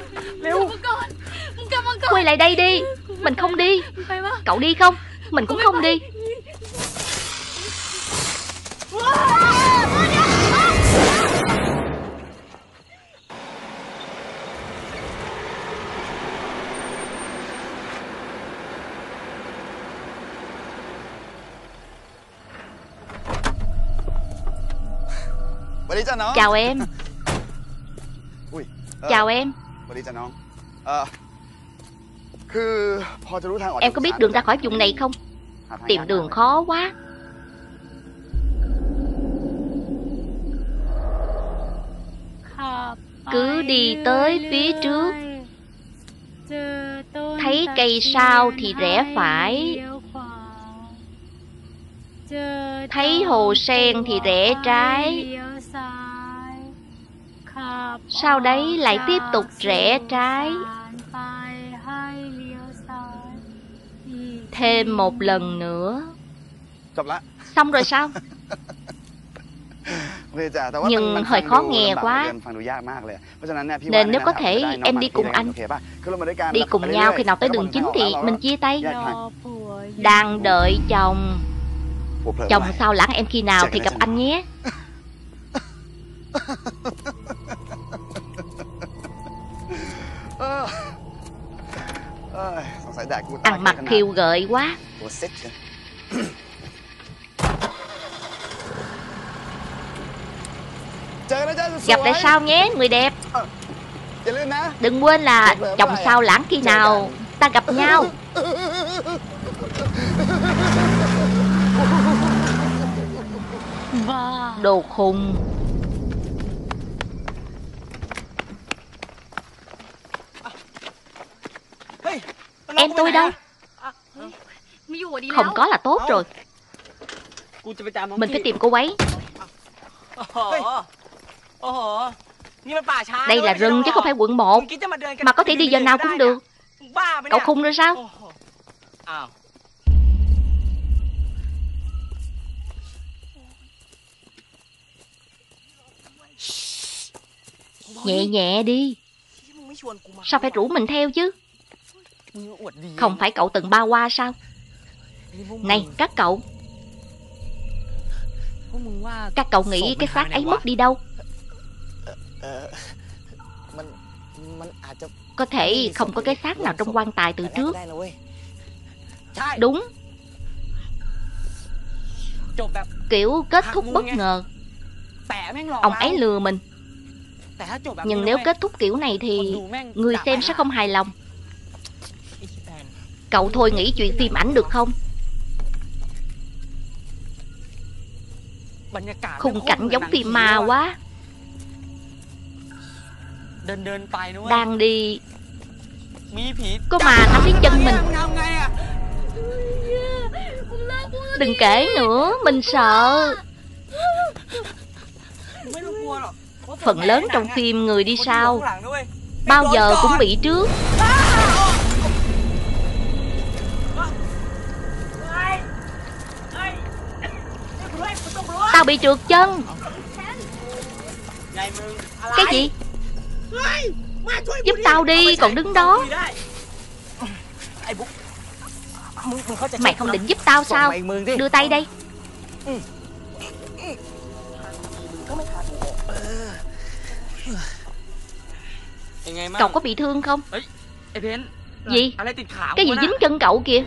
Quay lại đây đi. Mình không đi. Cậu đi không? Mình cũng không đi. Chào em. Chào em. Em có biết đường ra khỏi vùng này không? Tìm đường khó quá. Cứ đi tới phía trước. Thấy cây sao thì rẽ phải. Thấy hồ sen thì rẽ trái. Sau đấy lại tiếp tục rẽ trái. Thêm một lần nữa. Xong rồi sao? Nhưng hơi khó nghe quá. Nên nếu có thể em đi cùng anh. Đi cùng nhau, khi nào tới đường chính thì mình chia tay. Đang đợi chồng. Chồng sao lãng em khi nào thì gặp anh nhé. Ăn mặc khiêu gợi quá. Gặp lại sau nhé người đẹp. Đừng quên là chồng sao lãng khi nào ta gặp nhau. Đồ khùng. Em tôi đâu? Không có là tốt rồi. Mình phải tìm cô ấy. Đây là rừng chứ không phải quận 1. Mà có thể đi giờ nào cũng được. Cậu khùng rồi sao? Nhẹ nhẹ đi. Sao phải rủ mình theo chứ? Không phải cậu từng ba qua sao? Này các cậu, các cậu nghĩ cái xác ấy mất đi đâu? Có thể không có cái xác nào trong quan tài từ trước. Đúng. Kiểu kết thúc bất ngờ. Ông ấy lừa mình. Nhưng nếu kết thúc kiểu này thì người xem sẽ không hài lòng. Cậu thôi nghĩ chuyện phim ảnh được không? Khung cảnh giống phim ma quá. Đang đi, có ma nắm lấy chân mình. Đừng kể nữa, mình sợ. Phần lớn trong phim người đi sau bao giờ cũng bị trước. Tao bị trượt chân. Cái gì? Giúp tao đi, còn đứng đó. Mày không định giúp tao sao? Đưa tay đây. Cậu có bị thương không? Gì? Cái gì dính chân cậu kìa?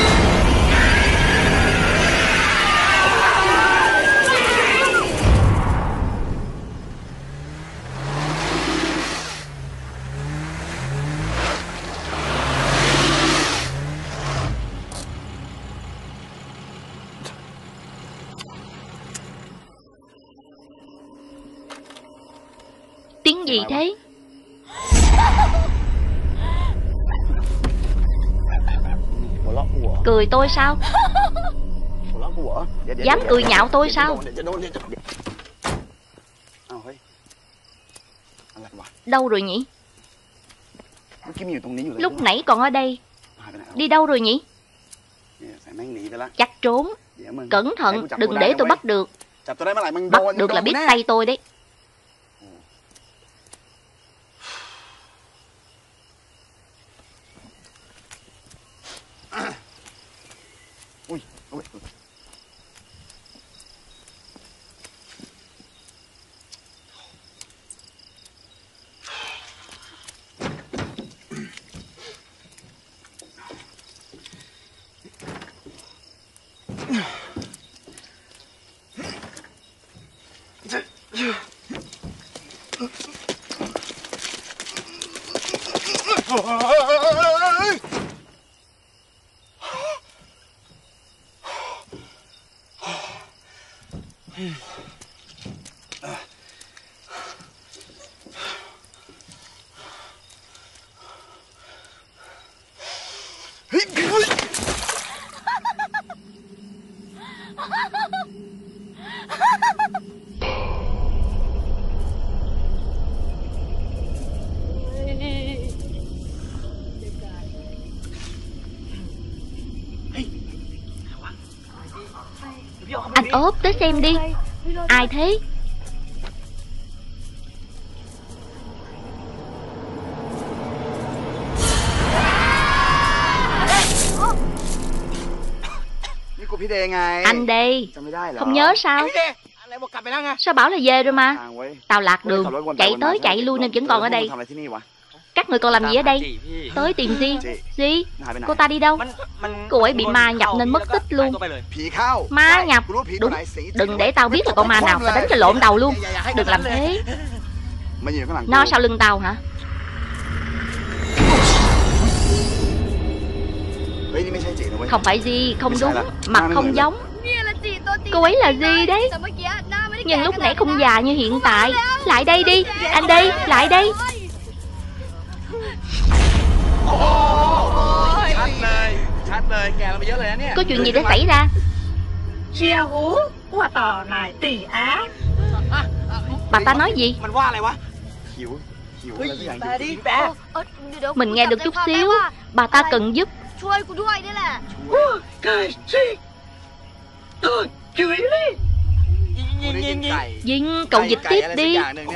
Tiếng gì thế? Cười tôi sao? Dám cười nhạo tôi sao? Đâu rồi nhỉ? Lúc nãy còn ở đây. Đi đâu rồi nhỉ? Chắc trốn. Cẩn thận, đừng để tôi bắt được. Bắt được là biết tay tôi đấy. Anh Ốp tới xem đi. Ai thế? Anh đây. Không nhớ sao? Sao bảo là về rồi mà. Tao lạc đường, chạy tới chạy lui nên vẫn còn ở đây. Các người còn làm gì ở đây? Tới tìm Di. Di, cô ta đi đâu? Cô ấy bị ma nhập nên mất tích luôn. Ma nhập? Đúng. Đừng để tao biết là con ma nào, tao đánh cho lộn đầu luôn. Đừng làm thế. Nó sau lưng tao hả? Không phải Di, không đúng. Mặt không giống. Cô ấy là Di đấy. Nhưng lúc nãy không già như hiện tại. Lại đây đi. Anh đây, lại đây. Có chuyện gì đã xảy ra? Bà ta nói gì? Mình nghe được chút xíu. Bà ta cần giúp. Vinh, cậu dịch tiếp đi.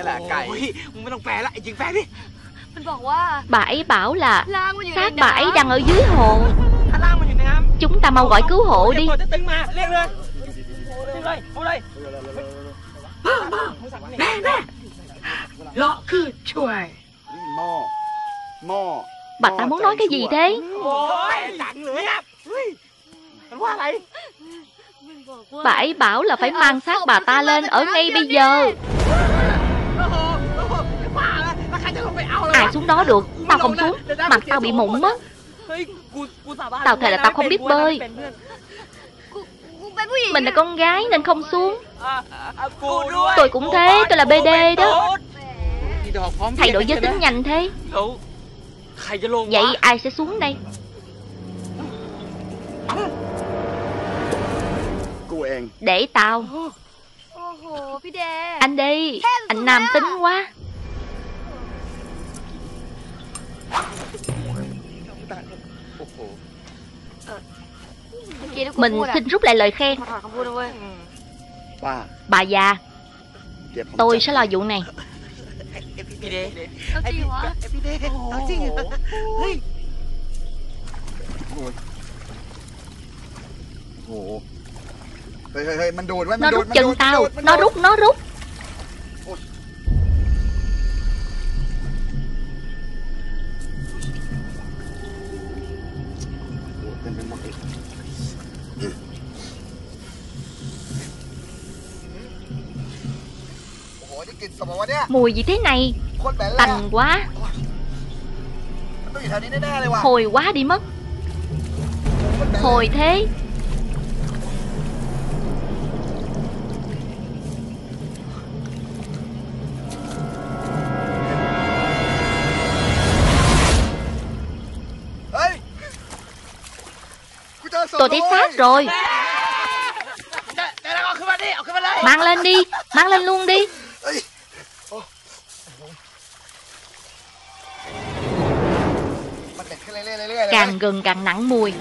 Bà ấy bảo là xác bà ấy đang ở dưới hồ. Chúng ta mau gọi cứu hộ đi. Bà ta muốn nói cái gì thế? Bà ấy bảo là phải mang xác bà ta lên ở ngay bây giờ. Ai xuống đó được? Tao không xuống. Mặt tao bị mụn mất. Tao thề là tao không biết bơi. Mình là con gái nên không xuống. Tôi cũng thế, tôi là BD đó. Thay đổi giới tính nhanh thế. Vậy ai sẽ xuống đây? Để tao. Anh đi. Anh nam tính quá. Mình xin rút lại lời khen. Bà già, tôi sẽ lo vụ này. Nó rút chân tao. Nó rút. Mùi gì thế này? Tành quá. Hồi quá đi mất. Hồi thế. Tôi thấy xác rồi. Mang lên đi. Mang lên luôn đi. Càng gần càng nặng mùi.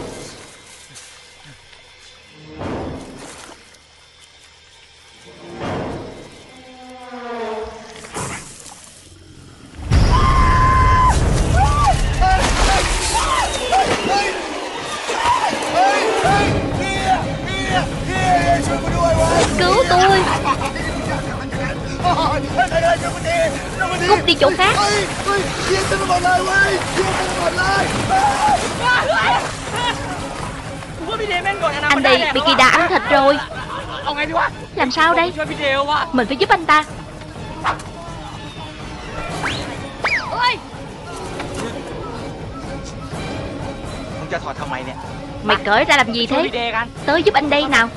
Cứu tôi. Cút đi chỗ khác. Anh đây bị kỳ đà ăn thịt rồi. Làm sao đây? Mình phải giúp anh ta. Mày cởi ra làm gì thế? Tới giúp anh đây nào.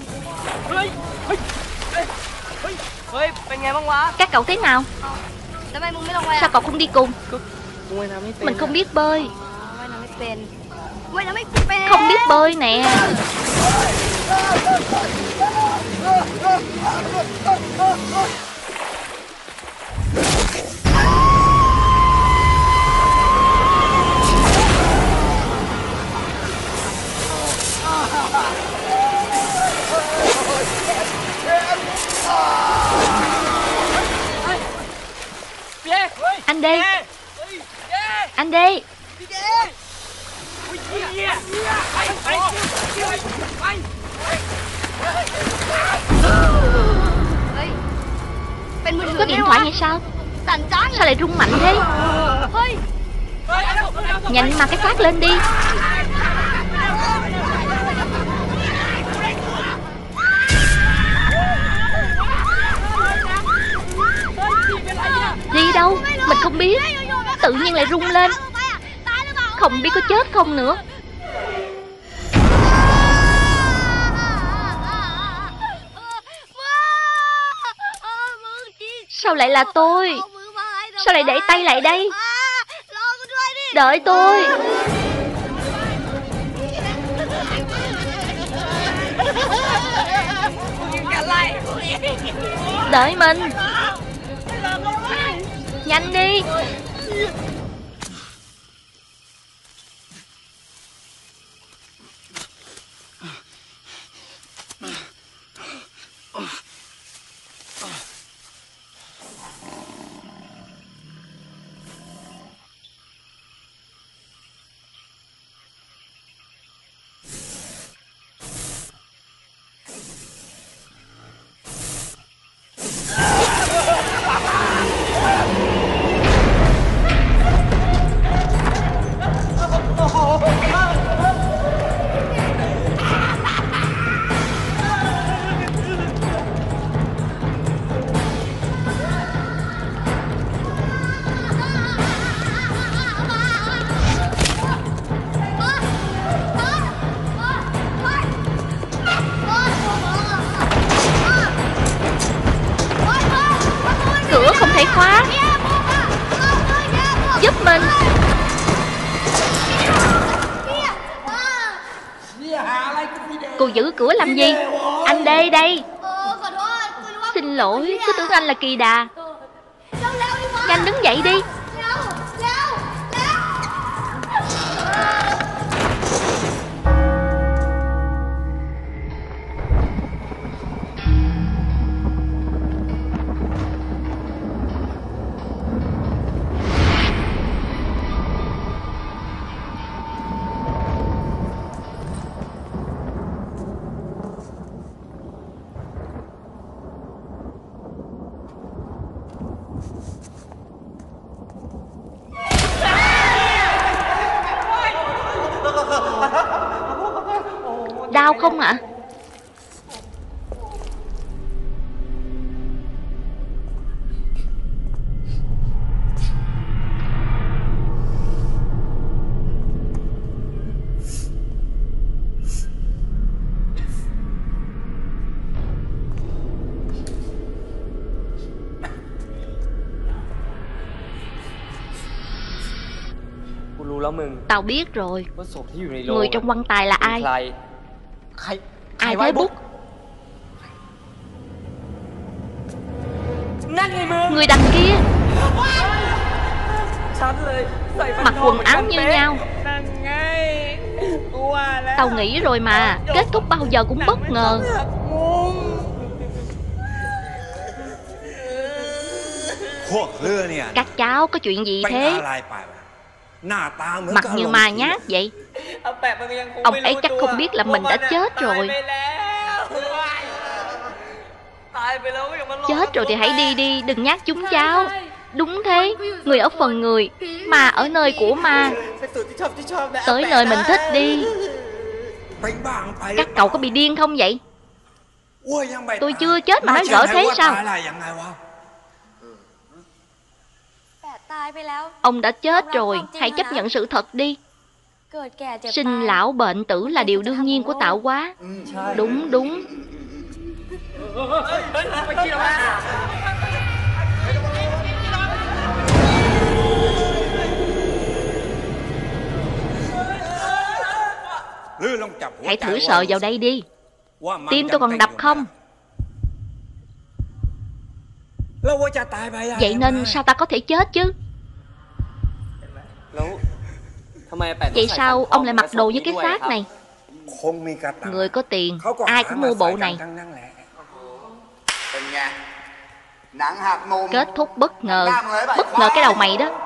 Các cậu thế nào? Sao cậu không đi cùng? Mình không biết bơi. Không biết bơi nè. Anh đây. Anh đây. Có điện thoại hay sao? Sao lại rung mạnh thế? Nhanh mang cái xác lên đi. Đi đâu? Mình không biết. Tự nhiên lại rung lên. Không biết có chết không nữa. Sao lại là tôi? Sao lại để tay lại đây? Đợi tôi. Đợi mình. Nhanh đi. Cô giữ cửa làm gì? Anh đây. Xin lỗi, cứ tưởng anh là Kỳ Đà. Nhanh đứng dậy đi. Đau không ạ? Tao biết rồi. Người trong quan tài là ai? Ai thế Bút? Người đằng kia. Mặc quần áo như nhau. Tao nghĩ rồi mà, kết thúc bao giờ cũng bất ngờ. Các cháu có chuyện gì thế? Mặt như ma nhát vậy. Ông ấy chắc không biết là mình đã chết rồi. Chết rồi thì hãy đi đi, đừng nhát chúng cháu. Đúng thế, người ở phần người, ma ở nơi của ma. Tới nơi mình thích đi. Các cậu có bị điên không vậy? Tôi chưa chết mà nói gỡ thế sao? Ông đã chết rồi, hãy chấp nhận sự thật đi. Sinh lão bệnh tử là điều đương nhiên của tạo hóa. Đúng. Hãy thử sờ vào đây đi. Tim tôi còn đập không? Vậy nên sao ta có thể chết chứ? Vậy sao ông lại mặc đồ như cái xác này? Người có tiền, ai cũng mua bộ này. Kết thúc bất ngờ. Bất ngờ cái đầu mày đó.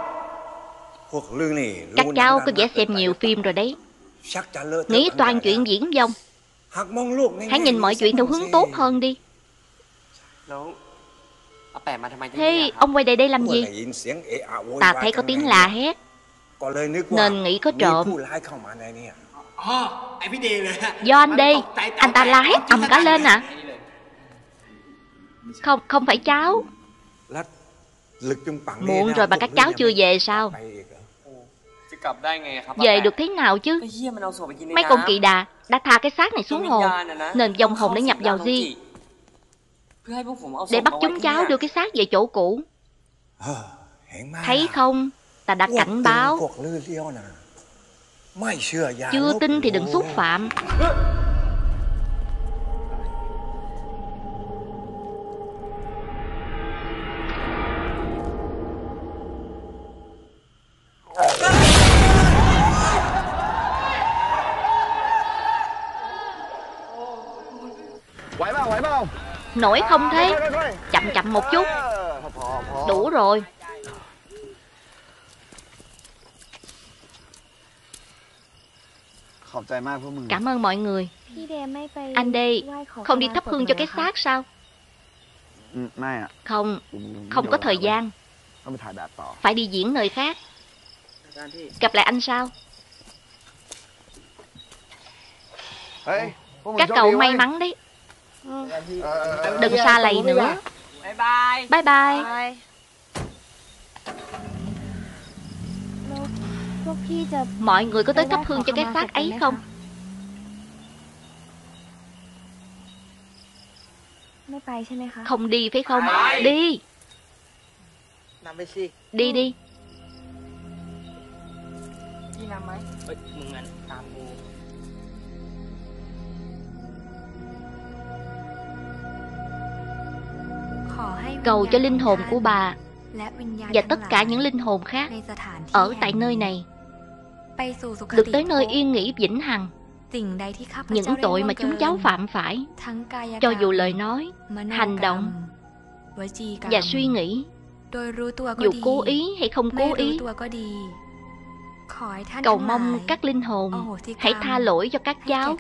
Các cháu có vẻ xem nhiều phim rồi đấy. Nghĩ toàn chuyện diễn vong. Hãy nhìn mọi chuyện theo hướng tốt hơn đi. Thế ông quay đây làm gì? Ta thấy có tiếng la hét nên nghĩ có trộm. Do anh đây. Anh ta la hét ầm cả lên à? Không phải cháu. Muộn rồi mà các cháu chưa về sao? Về được thế nào chứ? Mấy con Kỳ Đà đã tha cái xác này xuống hồ, nên vong hồn đã nhập vào Di, để bắt chúng cháu đưa cái xác về chỗ cũ. Thấy không? Ta đã cảnh báo. Chưa tin thì đừng xúc phạm. Nổi không thế? Chậm một chút. Đủ rồi. Cảm ơn mọi người. Anh đây không đi thắp hương cho cái xác sao? Không có thời gian. Phải đi diễn nơi khác. Gặp lại anh sau. Các cậu may mắn đấy. Đừng xa lầy nữa. Bye bye. Mọi người có tới thắp hương cho cái xác ấy không? Không đi phải không? Đi. Đi. cầu cho linh hồn của bà và tất cả những linh hồn khác ở tại nơi này được tới nơi yên nghỉ vĩnh hằng. Những tội mà chúng cháu phạm phải, cho dù lời nói, hành động và suy nghĩ, dù cố ý hay không cố ý, cầu mong các linh hồn hãy tha lỗi cho các cháu.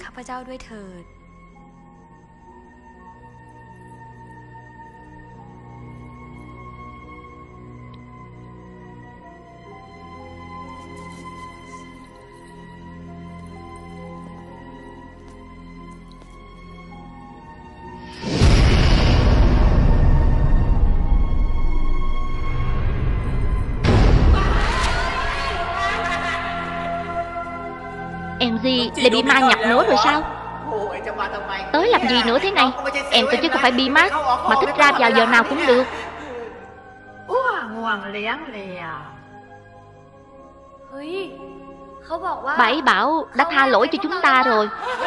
Em gì lại bị ma nhập nữa rồi sao? Tới làm gì nữa thế này? Em tôi chứ không phải bi mát, mà thích ra vào giờ nào cũng được. Bà ấy bảo đã tha lỗi cho chúng ta rồi.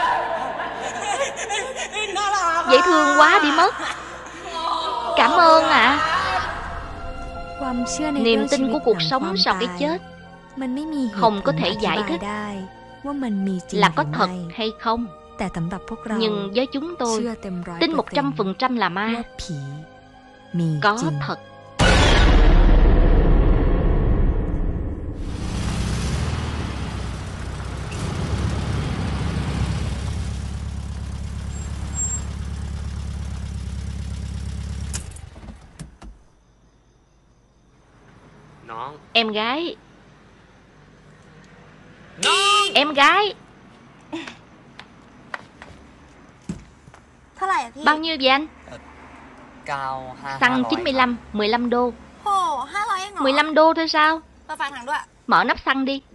Dễ thương quá đi mất. Cảm ơn ạ. Niềm tin của cuộc sống sau cái chết không có thể giải thích là có thật hay không. Nhưng với chúng tôi, tin 100% là ma. Có thật. Em gái. Em gái. Bao nhiêu vậy anh? Xăng 95, 15 đô. 15 đô thôi sao? Mở nắp xăng đi.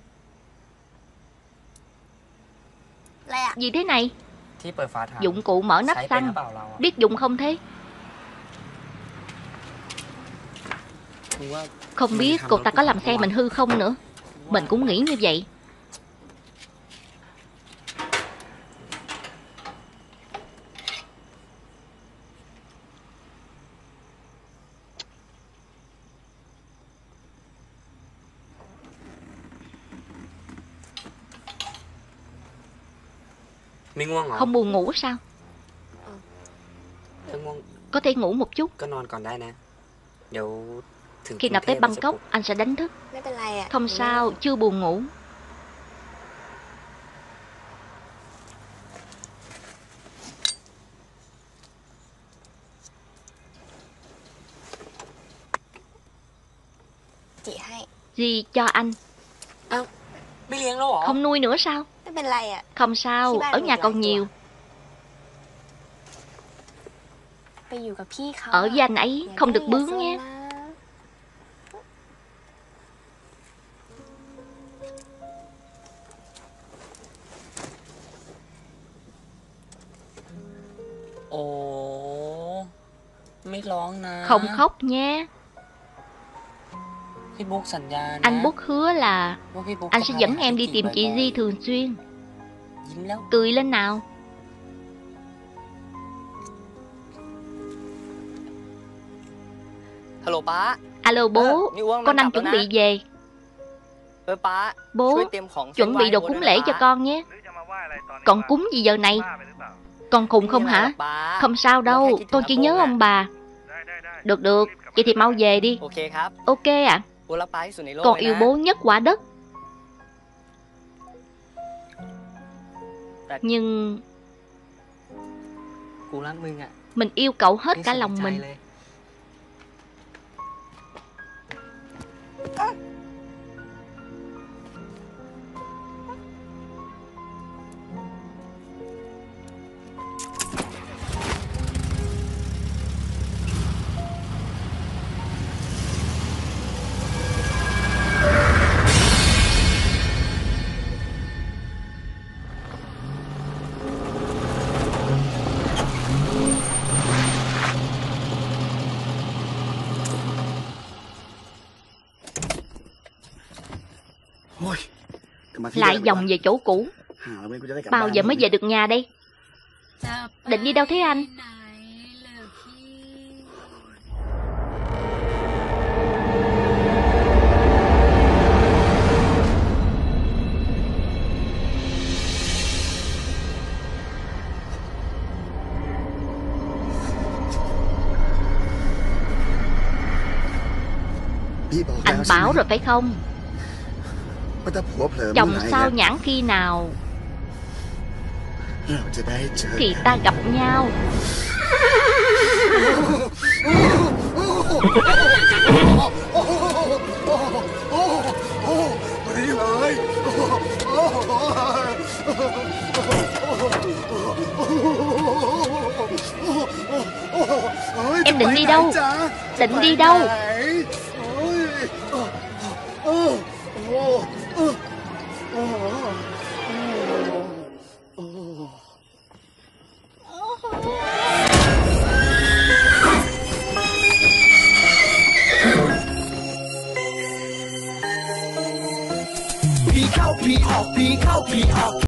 Gì thế này? Dụng cụ mở nắp xăng. Biết dùng không thế? Không biết cô ta có làm xe mình hư không nữa. Mình cũng nghĩ như vậy. Không buồn ngủ sao? Có thể ngủ một chút. Khi nào tới Bangkok anh sẽ đánh thức. Không sao, chưa buồn ngủ. Dì cho anh. Không nuôi nữa sao? Không sao, ở nhà còn nhiều. Ở với anh ấy không được bướng nhé. Không khóc nha. Anh Bút hứa là anh sẽ dẫn em đi tìm chị Di thường xuyên. Cười lên nào. Alo bố, con Anh chuẩn bị về. Bố, chuẩn bị đồ cúng lễ cho con nhé. Con cúng gì giờ này? Con khùng không hả? Không sao đâu, con chỉ nhớ ông bà. Được được, vậy thì mau về đi. Ok ạ. Con yêu bố nhất quả đất. Nhưng mình yêu cậu hết cả lòng mình. Lại vòng về chỗ cũ. Bao giờ mới về được nhà đây? Định đi đâu thế anh? Anh bảo rồi phải không? Chồng sao nhãng khi nào thì ta gặp nhau. Em định đi đâu? Định đi đâu?